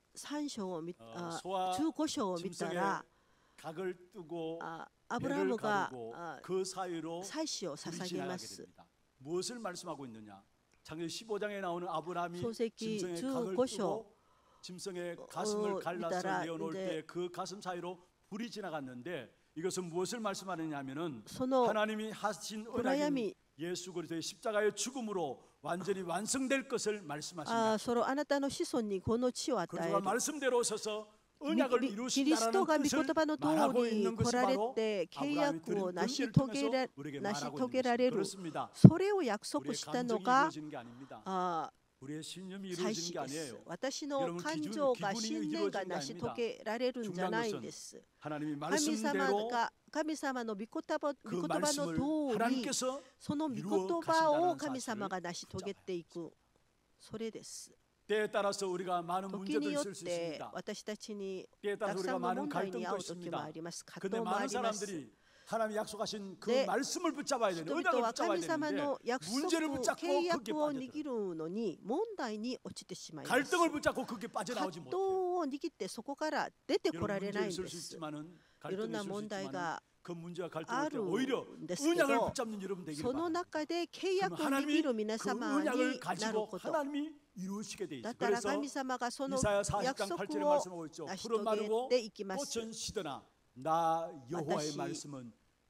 3章を見 소와 15章を見た 짐승의 ら 각을 뜨고 アブラハ 배를 ムが 가르고 그 사이로 祭司を 불이 捧げ 지나가게 ます 됩니다. 무엇을 말씀하고 있느냐? 창세기 15장에 나오는 아브라함이 소세기 짐승의 각을 15章 뜨고 짐승의 가슴을 갈라서 見たら 내어놓을 근데 때 그 가슴 사이로 불이 지나갔는데 이것은 무엇을 말씀하느냐면은 その 하나님이 하신 은혜인 暗闇 예수 그리스도의 십자가의 죽음으로 완전히 완성될 것을 말씀하십니다. そのあなたの子孫にこの地を与え 그리스도가 る 말씀대로 오셔서 キ 언약을 リス 이루신다라는 トが御言 뜻을 葉の通 말하고 り 있는 来 것이 られ 바로 て契 아브라함이 約を 드린 成し 금지를 遂げ 통해서 ら 우리에게 成し 말하고 遂げ 있는 られ 것입니다. る 그렇습니다. それを約束 우리의 したの 감정이 が 이루어지는 게 아닙니다. あ 우리의 신념이 祭 이루어지는 司 게 です 아니에요. 私の 여러분 感 기준이 情が 기분이 信念が 이루어지는 게 成し遂げられるんじゃ 중요한 ないん 것은 です 하나님이 神様 말씀대로 が神様の御言葉 그 の 말씀을 通り 하나님께서 その御言葉を神様が成し遂げていくそれです 때에 따라서 우리가 많은 時 문제도 によっ 있을 수 て 있습니다. 私たちに 때에 た 따라서 くさ 우리가 んの 많은 問題に遭 갈등도 う時も 있습니다. あります葛 근데 藤もあ 많은 ります 사람들이 하나님 약속하신 그 네. 말씀을 붙잡아야 되는데 人々 언약을 は 붙잡아야 神様 되는데 の約束 문제를 붙잡고 契 그게 約を 빠져들어요. 握るのに問題に落ちてしまいます 갈등을 붙잡고 그게 葛 빠져나오지 藤 못해요. を握ってそこから出てこ 여러분 られない 문제 ん 있을 で 수 す 있지만은 いろん 갈등이 な 있을 수 問題 있지만은 が 그 문제와 あ 갈등할 때 る 오히려 んですけ 언약을 ど 붙잡는 여러분 되기를 その 바랍니다. 中で契約を 그럼 握 하나님이 る皆 그 様 언약을 になる 가지고 こと 하나님이 이루시게 돼 だ 있어요. から 그래서 神様がその 이사야 約 40장 束 8절에 を 말씀하고 있죠. 成し 푸른 遂げ 마르고 ていきます 꽃은 시드나 나 여호와의 私 말씀은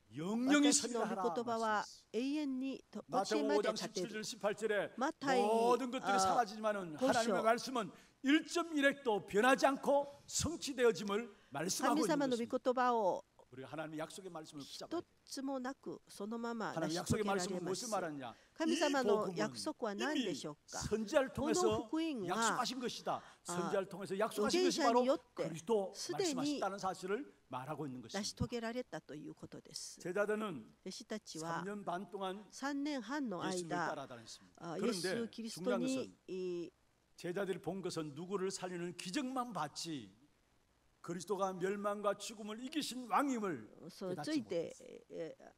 영영이 私の 서리라 御言葉は 하라. 永遠にと地 마태복음 まで 5장 立て 17절 る。 18절에 マタイ 모든 것들이 사라지지만은 하나님의 말씀은 1.1핵도 변하지 않고 성취되어짐을 神 말씀하고 있는 様の御 것입니다. 言葉を 우리가 하나님의 약속의 말씀을 一 붙잡아야 돼. つもなくそのまま成 하나님의 し 약속의 遂げられ 말씀은 ま 무엇을 す。 말하느냐? 神 이 様の 복음은 約束は何 이미 でしょうか。 선지자를 この 통해서 福音は 약속하신 것이다. 선지자를 통해서 預 약속하신 言 것이 者 바로 によって 그리스도 すでに 말씀하셨다는 사실을 말하고 있는 成し 것입니다. 遂げられたということです。 제자들은 弟子たちは 3년 반 동안 3年半の 예수님을 間 따라다녔습니다. イエス・ 그런데 キリスト 중요한 に 것은 제자들이 본 것은 누구를 살리는 기적만 봤지 그리스도가 멸망과 죽음을 이기신 왕임을 そうつ 깨닫지 いて 못했어요.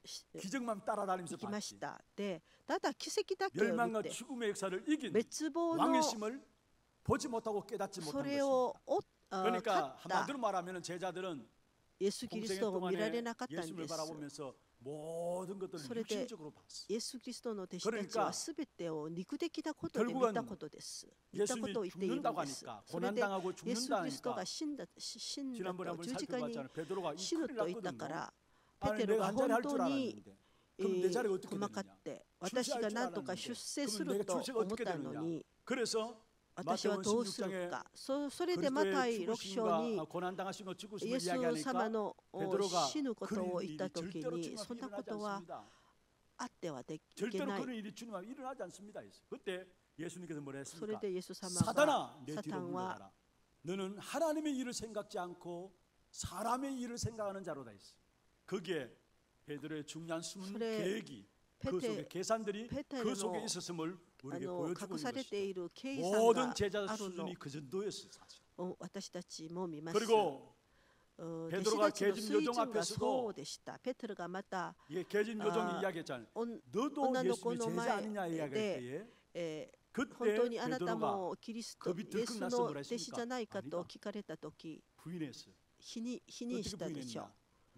기적만 따라다니면서 行きまし 봤지 た。で、ただ奇跡だけを 멸망과 見て 죽음의 역사를 이긴 滅亡の 왕의 심을 보지 못하고 깨닫지 そ 못한 れ 것입니다. を勝 그러니까 った 한마디로 말하면 제자들은 イエス・キリス 공생애 トを見られ 동안에 なかったん 예수님을 です。 바라보면서 모든 것들을 그런데 육신적으로 봤어. イエス・キリストの弟子たち 그러니까 はすべてを肉的なことで見 결국은 たことです。見たことを 예수님이 言っているん 죽는다고 です。 하니까 それで 고난당하고 イエス・キリスト 죽는다니까 が死んだ 지난번에 と 한번 十字架に 살펴봤잖아요. 베드로가 이 死ぬ 큰일 と言ったか 났거든요. ら、ペ 아니 テロ 내가 が 한 자리 本 할 当 줄 に 알았는데 그럼 내 자리가 어떻게 細かっ 되느냐? て私が何とか出世すると思ったのに 그래서 私はどうするか。それでマタイ6章に 고난당하신 것 イ 죽으심을 エス様 이야기하니까 の 베드로가 死ぬことを 그런 言った 일이 とき 절대로 に 주님 そ 앞에 んなこ 일어나지 とは 않습니다. あってはでき 절대로 ない。 그런 일이 주님 앞에 일어나지 않습니다. 그때 예수님께서 뭐라 それ 했습니까? でイエス様が 사단아 내 サ 뒤로 タンは 물러가라. 너는 하나님의 일을 생각지 않고 사람의 일을 생각하는 자로다 했어. 거기에 베드로의 중요한 숨은 그래, 계획이 그 ペテ 속에 계산들이 그 ペテロ 속에 の 있었음을 あ 우리에게 の 보여주고 隠さ 있는 れてい 것이죠. る計算 모든 が 제자 あるの 수준이 그 정도였어요. 사실. を私たちも見ます。 그리고 弟子 베드로가 たちの 계집 水 요정 準が 앞에서도 そうでした。ペテロがまた 이게 계집 요정이 아, 이야기했잖아요. お 너도 女の子 예수의 の 제자 前 아니냐 이야기할 で、 때에 本 그때 当にあなた 베드로가 もキリスト、 겁이 イエス 들끓나서 の 뭐라 弟子じゃないか 했습니까? と 아니다. 聞かれたとき、 부인했어요. 否認し 어떻게 たでしょ 부인했냐?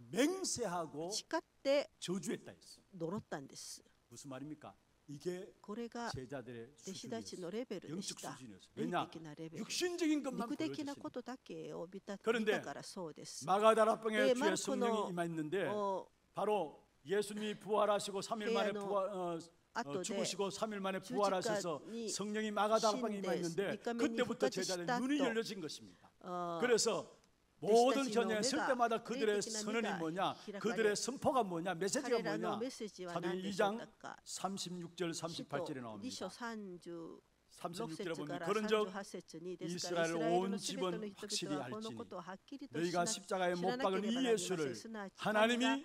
맹세하고 う。誓って 저주했다 했어. 呪ったんです。 무슨 말입니까? 이게 これが 제자들의 弟子たちの 수준이었어요. レベルで 영적 した。 수준이었어요. 霊 왜냐? 的なレベル。 육신적인 것만 肉的な 보여줬으니. ことだけを見た 그런데 からそうです。 마가다라방에 네, 주의 마르코의 성령이 임했는데 お 바로 예수님이 부활하시고 3일 만에 회의의後で 죽으시고 3일 만에 十字架 부활하셔서 に 성령이 마가다락방에 死んで 임했는데 三日目に 그때부터 復活した 제자들의 눈이 と 열려진 것입니다. あ 그래서 弟子 모든 たちの 전야에 目 설 が 때마다 그들의 霊的な目 선언이 が 뭐냐 開かれ 그들의 선포가 뭐냐 메시지가 彼らの 뭐냐 メッセージは 사도행 何でしょう 2장 か。 36절 使徒 38절에 2 나옵니다. 章36 36절에 節 보면 から 그런적 38節にですからイ 이스라엘 スラエル 온 のすべての 집은 人 확실히 々はこの 알지니 ことをはっきりと 너희가 知 십자가에 ら 못 なけ 박은 れば 이 なりません。 예수를 すなわち神が 하나님이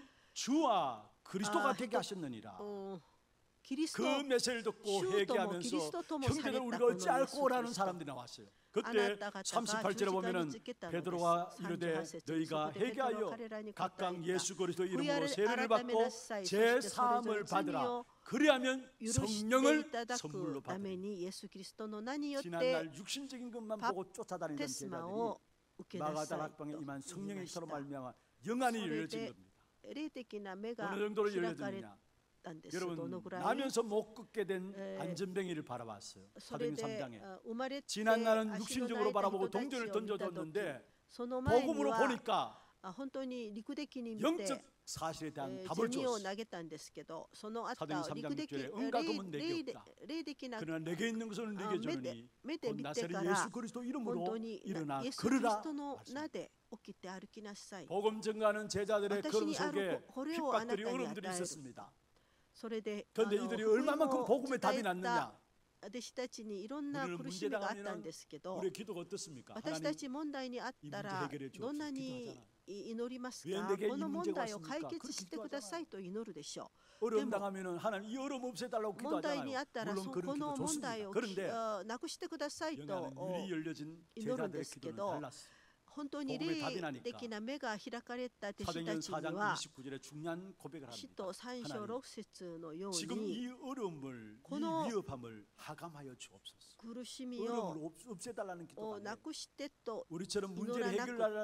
주와 그리스도가 아, 되게 하셨느니라. うんキリス 그 ト 메시지를 듣고 主ともキリス 회개하면서 トともされ 형제들 た 우리가 このイエ 어찌할꼬라는 ス 사람들이 나왔어요. あな 그때 た方が 38절에 보면은 十字架につけたのです。 베드로가 38 이르되 節 너희가 そこでペテロは 회개하여 彼らに答え 각각 た。 예수 그리스도 이름으로 구약을 세례를 받고 알아다메나사이, 제 소시대 사함을 소리를 받으라. 쓰며 그리하면 許してい 성령을 ただ 선물로 くため 받으라. にイエス・キリストの名によって 지난날 육신적인 것만 밥- 보고 쫓아다니던 テスマ 제자들이 を受けなさい 마가다락방에 と 임한 言い 성령의 まし 서로 た。 말미암아 영안이 それ 열려진 で 겁니다. 霊的な目が 어느 정도로 開かれ 열려졌느냐? たんです。どの 여러분 ぐらい 나면서 못 걷게 된 에, 안전뱅이를 바라봤어요. それ 사도행 で 3장에 生まれて 지난 날은 足の 육신적으로 泣いた 바라보고 人たち 동전을 を見た時 던져줬는데 その前に 복음으로 は 보니까 本当に陸的に見 영적 て 사실에 대한 답을 銭を 줬어요. 投げたんですけど、その後 사도행 3장 陸的 6절에 은과 금은 내게 없다. 霊的な 그러나 내게 있는 것은 내게 주노니 目で 곧 見て 나사렛 から 예수 그리스도 本当 이름으로 に 일어나 イエス・キリス 걸으라 トの 말씀. 名で起きて歩きなさい。 복음 전가하는 제자들의 걸음 私にある 속에 これをあなた 핍박들이 に与 어려움들이 える。 있었습니다. それで 그런데 이들이 얼마만큼 복음에 답이 伝えた 났느냐? 弟子たちにいろんな 우리는 苦しみがあったん 문제당하면 ですけど、 우리의 기도가 어떻습니까? 私たち問題にあったら 이 문제해결해 주옵소서 どんなに 기도하잖아. 祈ります 왜 か。 내게 こ 이 の問 문제가 題を解 왔습니까? 決してくださいと祈るでしょ 어려움 でも 당하면은 하나님 이 어려움 없애달라고 う。問題にあ 기도하잖아요. ったら 물론 こ 그런 の 기도 問題 좋습니다. を 그런데 なくしてくださいと 영안은 유리 열려진 제자들의 기도는 달랐어. 本当に 복음의 霊 답이 나니까. 的な目が開かれた弟子た 사도행전 ちに 4장 は 29절에 중요한 고백을 使 합니다. 徒3章 하나님, 6節のよう 지금 に 이 어려움을, 이 この 위협함을 하감하여 주옵소서. 苦しみを 어려움을 없애달라는 기도가 な 아니에요. くしてと 우리처럼 문제를 이노라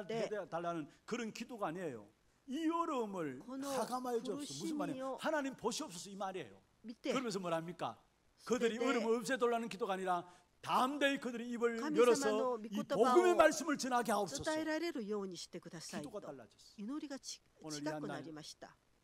해결해달라는 그런 기도가 아니에요. 이 어려움을 この 하감하여 주옵소서. 무슨 말이에요? 苦しみを 하나님 보시옵소서 이 말이에요. 見て 그러면서 뭐랍니까? 그들이 それで 어려움을 없애달라는 기도가 아니라 담대히 그들이 입을 神様の 열어서 御 이 言葉 복음의 を 말씀을 전하게 하옵소서. 伝えられるようにしてください 기도가 と 달라졌어요. 祈りが 오늘 近くなりました。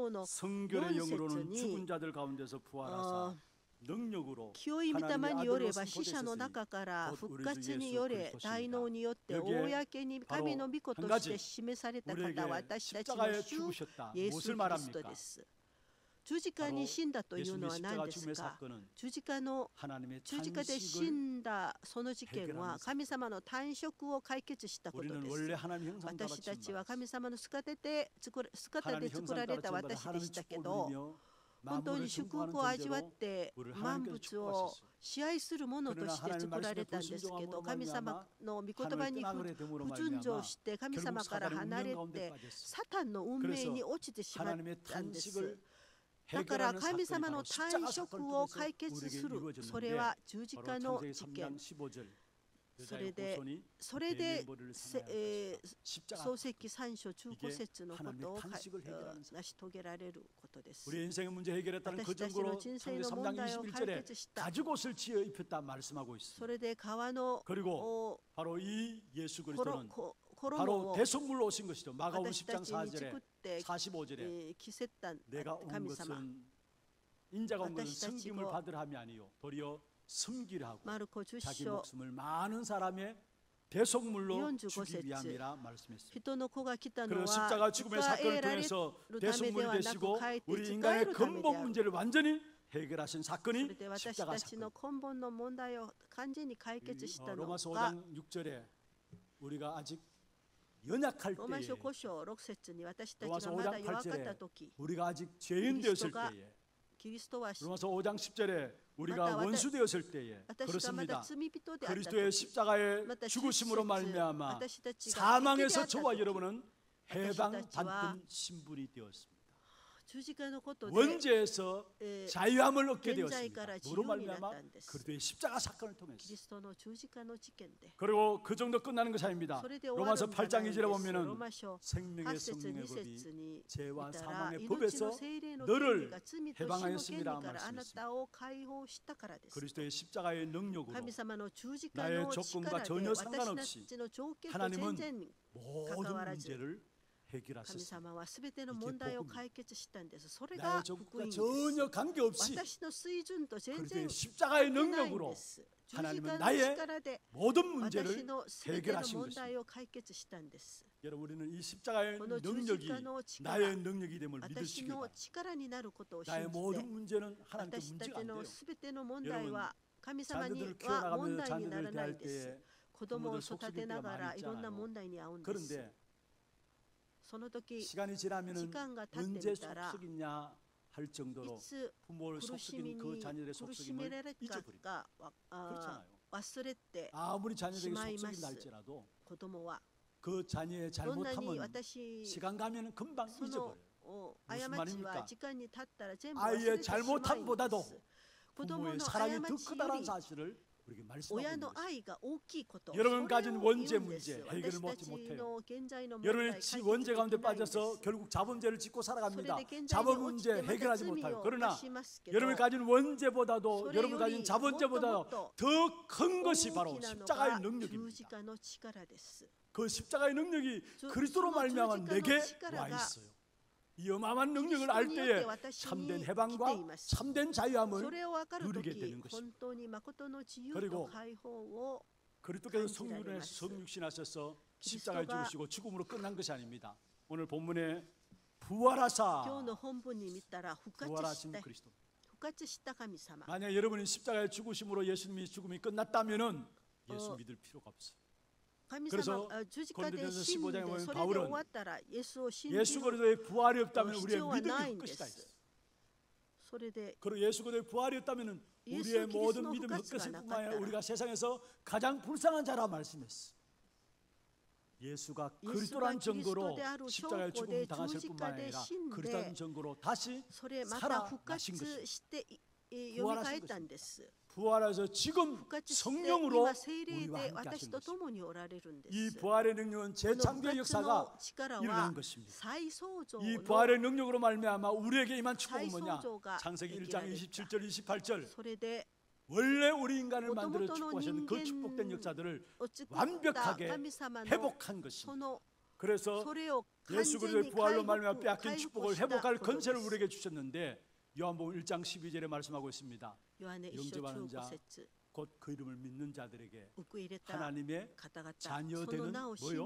の 성결의 4節 영으로는 に 죽은 자들 가운데서 부활하사 능력으로 清い御霊によれば死者の中から復活によれ大能によって公に神の御子として示された方は私たちの主イエス・キリストです。十字架に死んだというのは何ですか？十字架で死んだその事件は神様の短縮を解決したことです。私たちは神様の姿で作られた私でしたけど、本当に祝福を味わって万物を支配するものとして作られたんですけど、神様の御言葉に不順情して神様から離れてサタンの運命に落ちてしまったんです。だから神様の短縮を解決する、それは十字架の事件。それで創世記3章15節のことを成し遂げられることです。 우리 인생의 문제 해결했다는 그 증거로 창세기 3장 21절에 가죽옷을 지어 입혔다 말씀하고 있습니다. 그리고 바로 이 예수 그리스도는 바로 대속물로 오신 것이죠. 마가복음 10장 4절에 45절에 내가 온 것은 인자가 온 것은 섬김을 받으라 함이 아니요 도리어 섬기려 하고 자기 목숨을 많은 사람의 대속물로 주기 위함이라 말씀했습니다. 그리고 십자가 죽음의 사건을 통해서 대속물이 되시고 우리 인간의 근본 문제를 완전히 해결하신 사건이 십자가 사건. 로마서 5장 6절에 우리가 아직 연약할 때에 로마서 5장 8절에 우리가 아직 죄인 되었을 때에 로마서 5장 10절에 우리가 원수 되었을 때에 그렇습니다. 그리스도의 십자가의 죽으심으로 말미암아 사망에서 저와 여러분은 해방받는 신분이 되었습니다. 원죄에서 자유함을 얻게 되었습니다. 뭐로 말미암아? 그리스도의 십자가 사건을 통해서. 그리고 그 정도 끝나는 것이 아닙니다. 로마서 8장 2절에 보면은 생명의 성령의 법이 죄와 사망의 법에서 너를 해방하였습니다 말씀했습니다. 그리스도의 십자가의 능력으로 나의 조건과 전혀 상관없이 하나님은 모든 문제를 해결하셨습니다. 나의 조건과 전혀 관계없이 그리스도의 십자가의 능력으로 하나님은 나의 모든 문제를 해결하신 것입니다. 여러분 우리는 이 십자가의 능력이 나의 능력이 됨을 믿으시기 바랍니다. 나의 모든 문제는 하나님께 문제가 안 돼요. 여러분 자녀들을 키워나가면서 자녀들을 대할 때에 부모들 속쓰기가 많이 있잖아요. 그런데 시간이 지나면은 언제 속썩이냐 할 정도로 부모를 속썩이는 그 자녀들의 속썩임을 잊어버립니다. 그렇잖아요. 아무리 자녀들에게 속썩인다 할지라도 그 자녀의 잘못함은 시간 가면 금방 잊어버려요. 무슨 말입니까? 아이의 잘못함보다도 부모의 사랑이 더 크다는 사실을 우리에게 말씀하고 있는 것입니다. 여러분 가진 원죄 문제 해결을 못해요. 여러분이 원죄 가운데 빠져서 결국 자범죄를 짓고 살아갑니다. 자범 문제 해결하지 못해요. 그러나 여러분이 가진 원죄보다도 여러분이 가진 자범죄보다도 더 큰 것이 바로 십자가의 능력입니다. 그 십자가의 능력이 그리스도로 말미암아 내게 와 있어요. 이 어마어마한 능력을 알 때에 참된 해방과 참된 자유함을 누리게 되는 것입니다. 그리고 그리스도께서 성육신하셔서 십자가에 죽으시고 죽음으로 끝난 것이 아닙니다. 오늘 본문에 부활하사 부활하신 그리스도. 만약 여러분이 십자가에 죽으심으로 예수님이 죽음이 끝났다면은 예수 믿을 필요가 없어요. 그래서 고린도전서 15장에 보면 바울은 예수 그리스도의 부활이 없다면 우리의 믿음이 헛것이다 했어요. 그리고 예수 그리스도의 부활이 없다면 우리의 모든 믿음이 헛것일 뿐만 아니라 우리가 세상에서 가장 불쌍한 자라 말씀했어요. 예수가 그리스도란 증거로 십자가에 죽음 당하실 뿐만 아니라 그리스도란 증거로 다시 살아나신 것입니다. 부활하신 것입니다. 부활해서 지금 성령으로 우리와 함께 하신 것입니다. 이 부활의 능력은 재창조의 역사가 일어난 것입니다. 이 부활의 능력으로 말미암아 우리에게 임한 축복은 뭐냐? 창세기 1장 27절 28절 원래 우리 인간을 만들어 축복하셨는 그 축복된 역사들을 완벽하게 회복한 것입니다. 그래서 예수 그리스도의 부활로 말미암아 빼앗긴 축복을 회복할 권세를 우리에게 주셨는데 요한복음 1장 12절에 말씀하고 있습니다. 영접하는 자 곧 그 이름을 믿는 자들에게 하나님의 자녀되는 뭐요?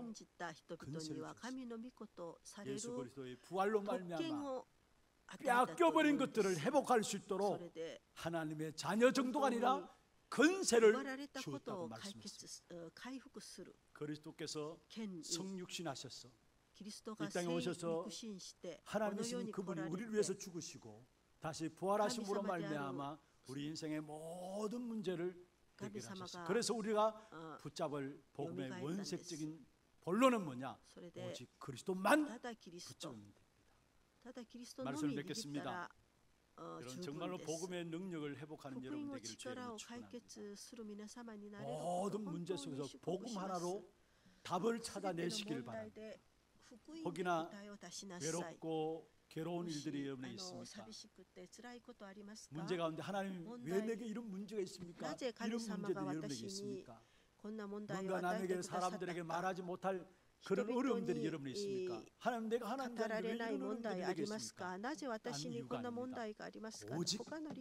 근세를 예수 그리스도의 부활로 말미암아 빼앗겨버린 것들을 회복할 수 있도록 하나님의 자녀 정도가 아니라 근세를 주었다고 말씀했습니다. 그리스도께서 성육신하셔서 이 땅에 오셔서 하나님이신 그분이 우리를 위해서 죽으시고 다시 부활하심으로 말미암아 우리 인생의 모든 문제를 해결하셨어요. 그래서 우리가 붙잡을 복음의 원색적인 본론은 뭐냐? 오직 그리스도만 붙잡으면 됩니다. 말씀을 맺겠습니다. 여러분 정말로 복음의 능력을 회복하는 여러분 되기를 주님으로 축원합니다. 모든 문제 속에서 복음 하나로 답을 찾아내시길 바랍니다. 혹이나 외롭고 괴로운 일들이 여러분에 있습니까? 문제 가운데 하나님 왜 내게 이런 문제가 있습니까? 이런 문제들이 여러분에게 있습니까? 뭔가 남에게 사람들에게 말하지 못할 그런 어려움들이 여러분에 있습니까? 하나님 내가 하나님께 왜 이런 어려움들이 내게 있습니까? 나는 이유가 아닙니다. 오직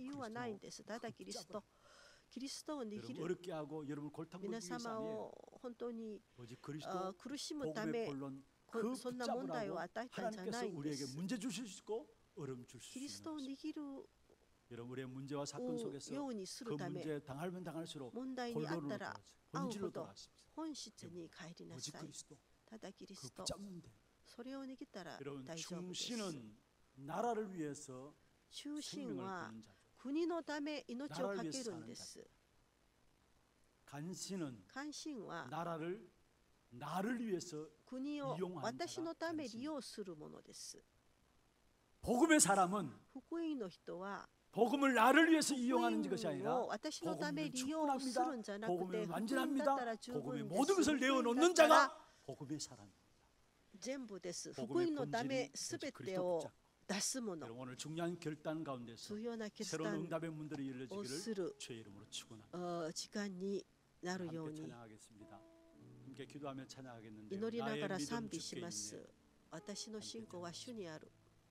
여러분 어렵게 하고 여러분 골탕 먹이기 위해서 아니에요. 오직 그리스도 복음의 본론 그 붙잡으라고 하나님께서 우리에게 문제 주실 수 있고 어려움 줄 수 있는 여러분 우리의 문제와 사건 속에서 그 문제 당하면 당할수록 본론으로 돌아가죠. 본질로 돌아가십니다. 오직 그리스도 그 붙잡는 데 여러분 충신은 나라를 위해서 생명을 거는 자죠. 나라를 위해서 사는 자죠. 간신은 나를 위해서 이용하는 자가 복음의 사람은 복음을 나를 위해서 이용하는 것이 아니라 복음을 충분합니다. 복음을 완전합니다. 복음의 모든 것을 내어놓는 자가 복음의 사람입니다. 복음의 본질이 그리스도 붙잡고 오늘 중요한 결단 가운데서 새로운 응답의 문들이 열려지기를 주의 이름으로 축원합니다. 함께 찬양하겠습니다. 함께 기도하며 찬양하겠는데요. 나의 믿음 주께 있네. 私の信仰は主にある。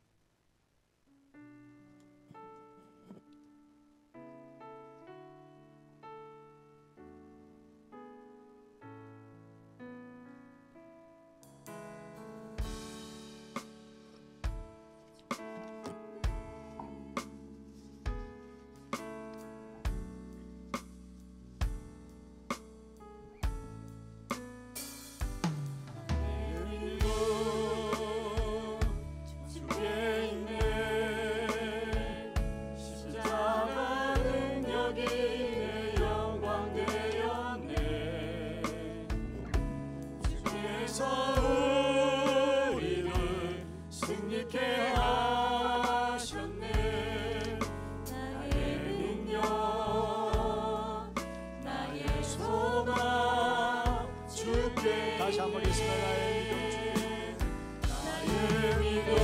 다시 한번 예수가 나의 믿음 주께 나의 믿음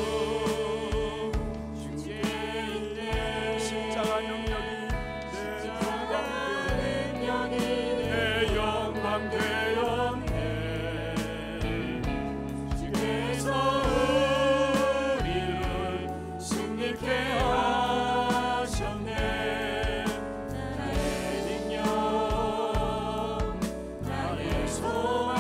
주께 있네. 십자가 능력이 내 영광 되었네. 주께서 우리를 승리케 하셨네. 나의 능력 나의 소망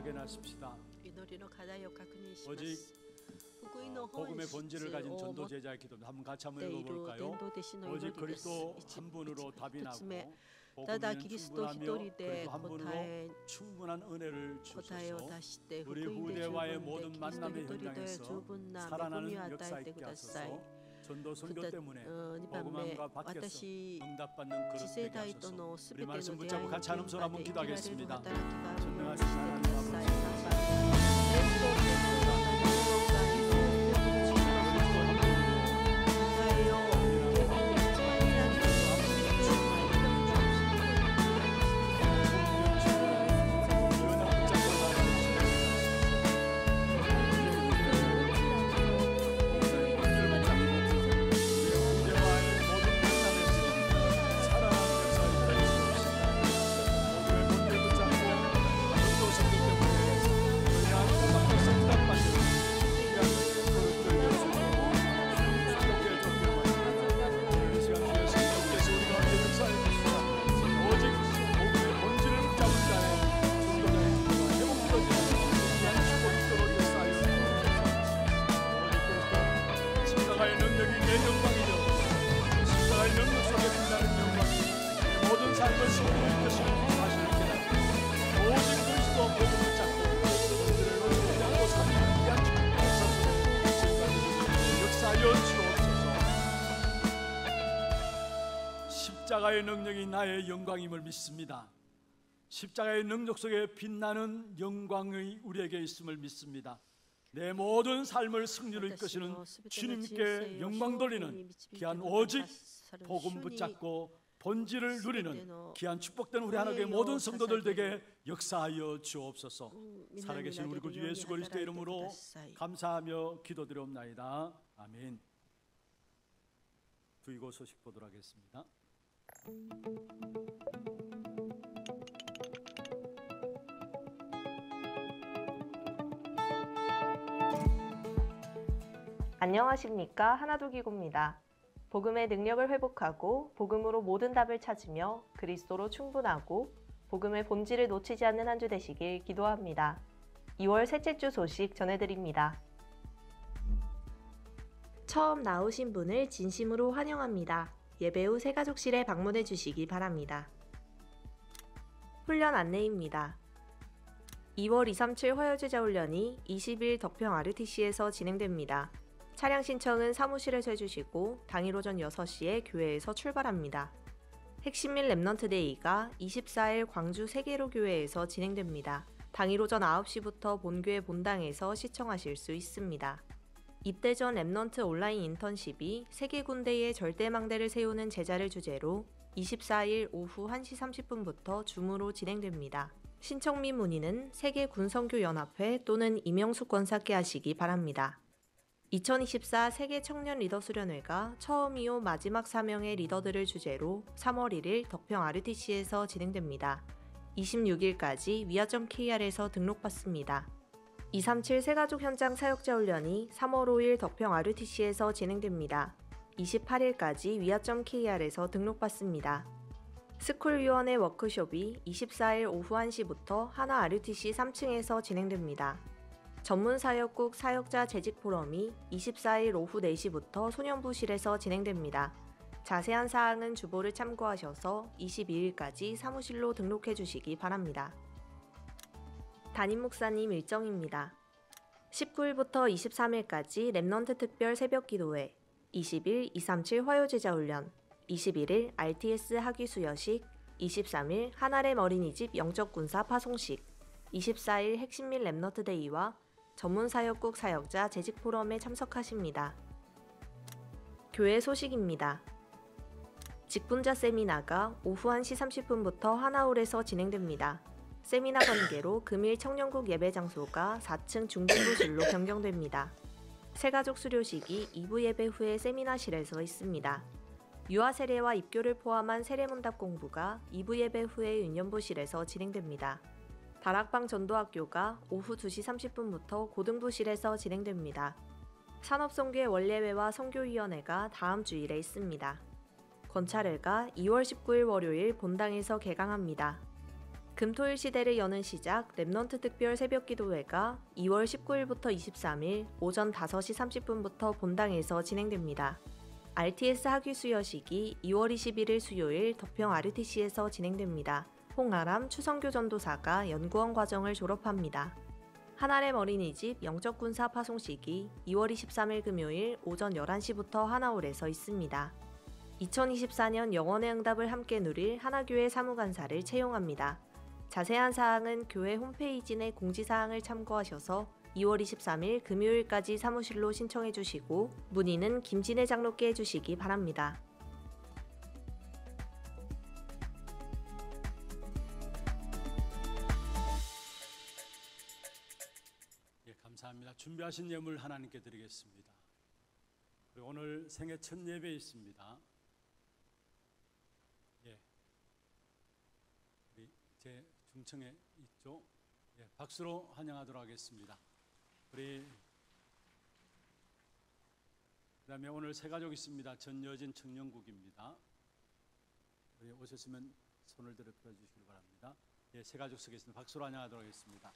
확인하십시다. 오직 복음의 본질을 가진 전도 제자의 기도입니다. 한번 같이 한번 읽어볼까요? 오직 그리스도 한 분으로 답이 나고 복음은 충분하며 그리스도 한 분으로 충분한 은혜를 주셔서 우리 후대와의 모든 만남의 현장에서 살아나는 역사 있게 하소서. 전도 선교 때문에 복음함과 밖에서 응답받는 그릇 되게 하소서. 우리 말씀 붙잡고 같이 한 음성 한번 기도하겠습니다. 전능하신 하나님 아버지, 십자가의 능력이 나의 영광임을 믿습니다. 십자가의 능력 속에 빛나는 영광이 우리에게 있음을 믿습니다. 내 모든 삶을 승리로 이끄시는 주님께 영광 돌리는 귀한 오직 복음 붙잡고 본질을 누리는 귀한 축복된 우리 하나님의 모든 성도들 되게 역사하여 주옵소서. 살아계신 우리 구주 예수 그리스도의 이름으로 감사하며 기도드리옵나이다. 아멘. 두이고 소식 보도록 하겠습니다. 안녕하십니까, 하나두기고입니다. 복음의 능력을 회복하고 복음으로 모든 답을 찾으며 그리스도로 충분하고 복음의 본질을 놓치지 않는 한 주 되시길 기도합니다. 2월 셋째 주 소식 전해드립니다. 처음 나오신 분을 진심으로 환영합니다. 예배 후 새가족실에 방문해 주시기 바랍니다. 훈련 안내입니다. 2월 237 화요제자 훈련이 20일 덕평 RTC에서 진행됩니다. 차량 신청은 사무실에서 해주시고 당일 오전 6시에 교회에서 출발합니다. 핵심일 랩넌트 데이가 24일 광주 세계로 교회에서 진행됩니다. 당일 오전 9시부터 본교회 본당에서 시청하실 수 있습니다. 입대 전 랩넌트 온라인 인턴십이 세계 군대의 절대망대를 세우는 제자를 주제로 24일 오후 1시 30분부터 줌으로 진행됩니다. 신청 및 문의는 세계군선교연합회 또는 이명숙 권사께 하시기 바랍니다. 2024 세계 청년 리더 수련회가 처음이요 마지막 사명의 리더들을 주제로 3월 1일 덕평 RTC에서 진행됩니다. 26일까지 위아.kr에서 등록받습니다. 237 새가족 현장 사역자 훈련이 3월 5일 덕평 RTC에서 진행됩니다. 28일까지 위아.kr에서 등록받습니다. 스쿨위원회 워크숍이 24일 오후 1시부터 하나 RTC 3층에서 진행됩니다. 전문사역국 사역자 재직 포럼이 24일 오후 4시부터 소년부실에서 진행됩니다. 자세한 사항은 주보를 참고하셔서 22일까지 사무실로 등록해 주시기 바랍니다. 담임 목사님 일정입니다. 19일부터 23일까지 랩넌트 특별 새벽 기도회, 20일 237 화요제자 훈련, 21일 RTS 학위 수여식, 23일 하나렘 어린이집 영적군사 파송식, 24일 핵심밀 랩넌트 데이와 전문사역국 사역자 재직 포럼에 참석하십니다. 교회 소식입니다. 직분자 세미나가 오후 1시 30분부터 하나홀에서 진행됩니다. 세미나 관계로 금일 청년국 예배 장소가 4층 중등부실로 변경됩니다. 새가족 수료식이 2부 예배 후에 세미나실에서 있습니다. 유아 세례와 입교를 포함한 세례문답 공부가 2부 예배 후에 윤년부실에서 진행됩니다. 다락방 전도학교가 오후 2시 30분부터 고등부실에서 진행됩니다. 산업선교회 원례회와 선교위원회가 다음 주일에 있습니다. 권찰회가 2월 19일 월요일 본당에서 개강합니다. 금토일 시대를 여는 시작 렘넌트 특별 새벽기도회가 2월 19일부터 23일 오전 5시 30분부터 본당에서 진행됩니다. RTS 학위 수여식이 2월 21일 수요일 덕평 RTC에서 진행됩니다. 홍아람 추성교 전도사가 연구원 과정을 졸업합니다. 하나렘 어린이집 영적군사 파송식이 2월 23일 금요일 오전 11시부터 하나홀에서 있습니다. 2024년 영원의 응답을 함께 누릴 하나교회 사무관사를 채용합니다. 자세한 사항은 교회 홈페이지 내 공지사항을 참고하셔서 2월 23일 금요일까지 사무실로 신청해 주시고 문의는 김진애 장로께 해주시기 바랍니다. 감사합니다. 준비하신 예물 하나님께 드리겠습니다. 그리고 오늘 생애 첫 예배 있습니다. 우리 제 중청에 있죠. 박수로 환영하도록 하겠습니다. 우리 그다음에 오늘 새 가족 있습니다. 전여진 청년국입니다. 우리 오셨으면 손을 들어 주시기 바랍니다. 새 가족 서 계십니다. 박수로 환영하도록 하겠습니다.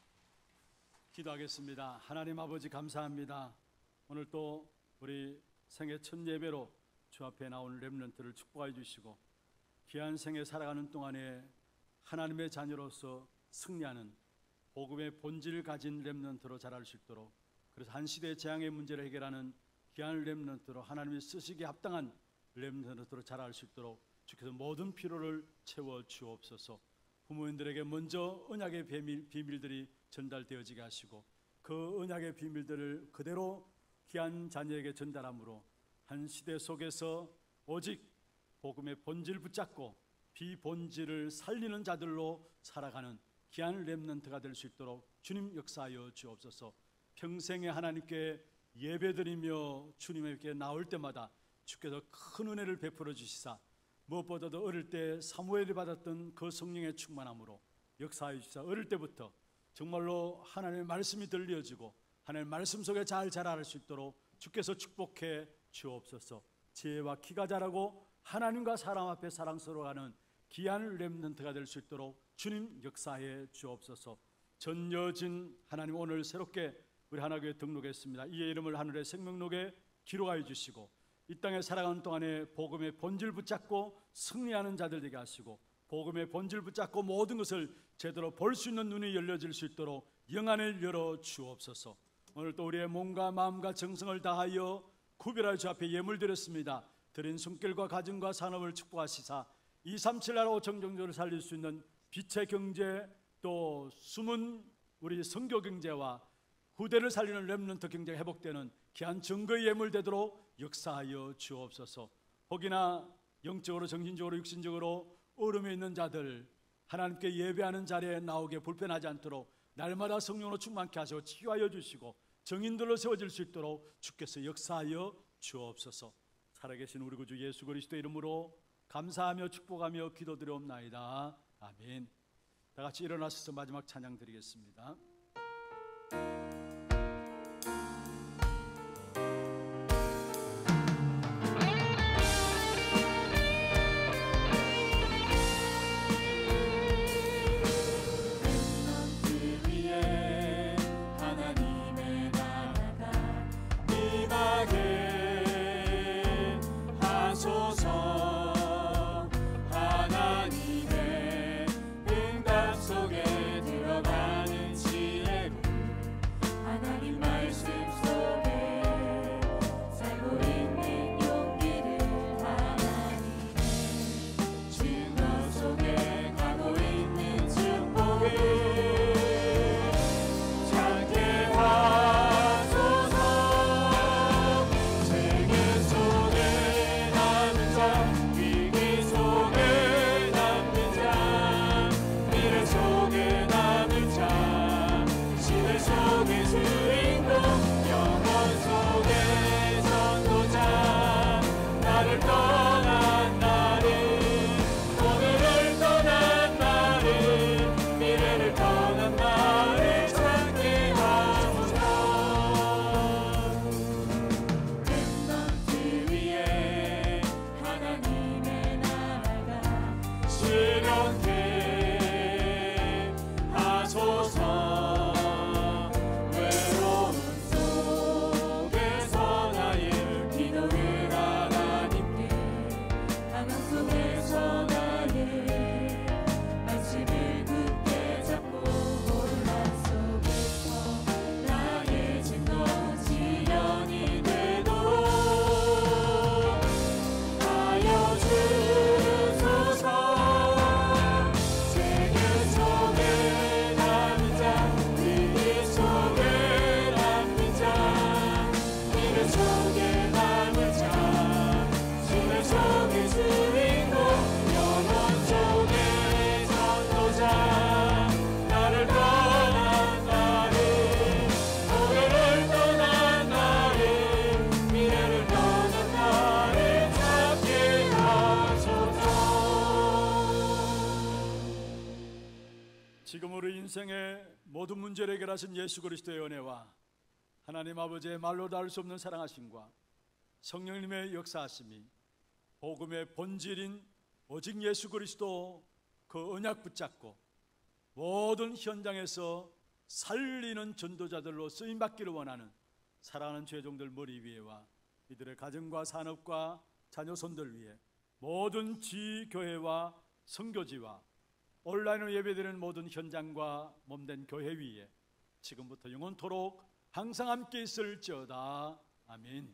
기도하겠습니다. 하나님 아버지 감사합니다. 오늘 또 우리 생애 첫 예배로 주 앞에 나온 렘넌트를 축복해 주시고 귀한 생애 살아가는 동안에 하나님의 자녀로서 승리하는 복음의 본질을 가진 렘넌트로 자랄 수 있도록, 그래서 한 시대의 재앙의 문제를 해결하는 귀한 렘넌트로 하나님이 쓰시기에 합당한 렘넌트로 자랄 수 있도록 주께서 모든 필요를 채워 주옵소서. 부모님들에게 먼저 언약의 비밀들이 전달되어지게 하시고 그 언약의 비밀들을 그대로 귀한 자녀에게 전달함으로 한 시대 속에서 오직 복음의 본질 붙잡고 비본질을 살리는 자들로 살아가는 귀한 렘넌트가 될 수 있도록 주님 역사하여 주옵소서. 평생에 하나님께 예배드리며 주님에게 나올 때마다 주께서 큰 은혜를 베풀어 주시사 무엇보다도 어릴 때 사무엘이 받았던 그 성령의 충만함으로 역사하여 주시사 어릴 때부터 정말로 하나님의 말씀이 들려지고 하나님의 말씀 속에 잘 자랄 수 있도록 주께서 축복해 주옵소서. 지혜와 키가 자라고 하나님과 사람 앞에 사랑스러워하는 귀한 렘넌트가 될 수 있도록 주님 역사해 주옵소서. 전여진 하나님 오늘 새롭게 우리 하나교회 등록했습니다. 이의 이름을 하늘의 생명록에 기록하여 주시고 이 땅에 살아가는 동안에 복음의 본질 붙잡고 승리하는 자들 되게 하시고 복음의 본질 붙잡고 모든 것을 제대로 볼 수 있는 눈이 열려질 수 있도록 영안을 열어 주옵소서. 오늘 또 우리의 몸과 마음과 정성을 다하여 구별하여 주 앞에 예물 드렸습니다. 드린 손길과 가정과 산업을 축복하시사 237 나라 5천 종족을 살릴 수 있는 빛의 경제, 또 숨은 우리 선교 경제와 후대를 살리는 렘넌트 경제가 회복되는 귀한 증거의 예물 되도록 역사하여 주옵소서. 혹이나 영적으로 정신적으로 육신적으로 어려움에 있는 자들 하나님께 예배하는 자리에 나오게 불편하지 않도록 날마다 성령으로 충만케 하시고 치유하여 주시고 정인들로 세워질 수 있도록 주께서 역사하여 주옵소서. 살아계신 우리 구주 예수 그리스도의 이름으로 감사하며 축복하며 기도드리옵나이다. 아멘. 다 같이 일어나셔서 마지막 찬양 드리겠습니다. 하나님의 응답 속에 들어가는 지 지금 우리 인생의 모든 문제를 해결하신 예수 그리스도의 은혜와 하나님 아버지의 말로 닿을 수 없는 사랑하심과 성령님의 역사하심이 복음의 본질인 오직 예수 그리스도 그 언약 붙잡고 모든 현장에서 살리는 전도자들로 쓰임받기를 원하는 사랑하는 죄종들 머리 위에와 이들의 가정과 산업과 자녀손들 위에 모든 지교회와 선교지와 온라인으로 예배드리는 모든 현장과 몸된 교회 위에 지금부터 영원토록 항상 함께 있을지어다. 아멘.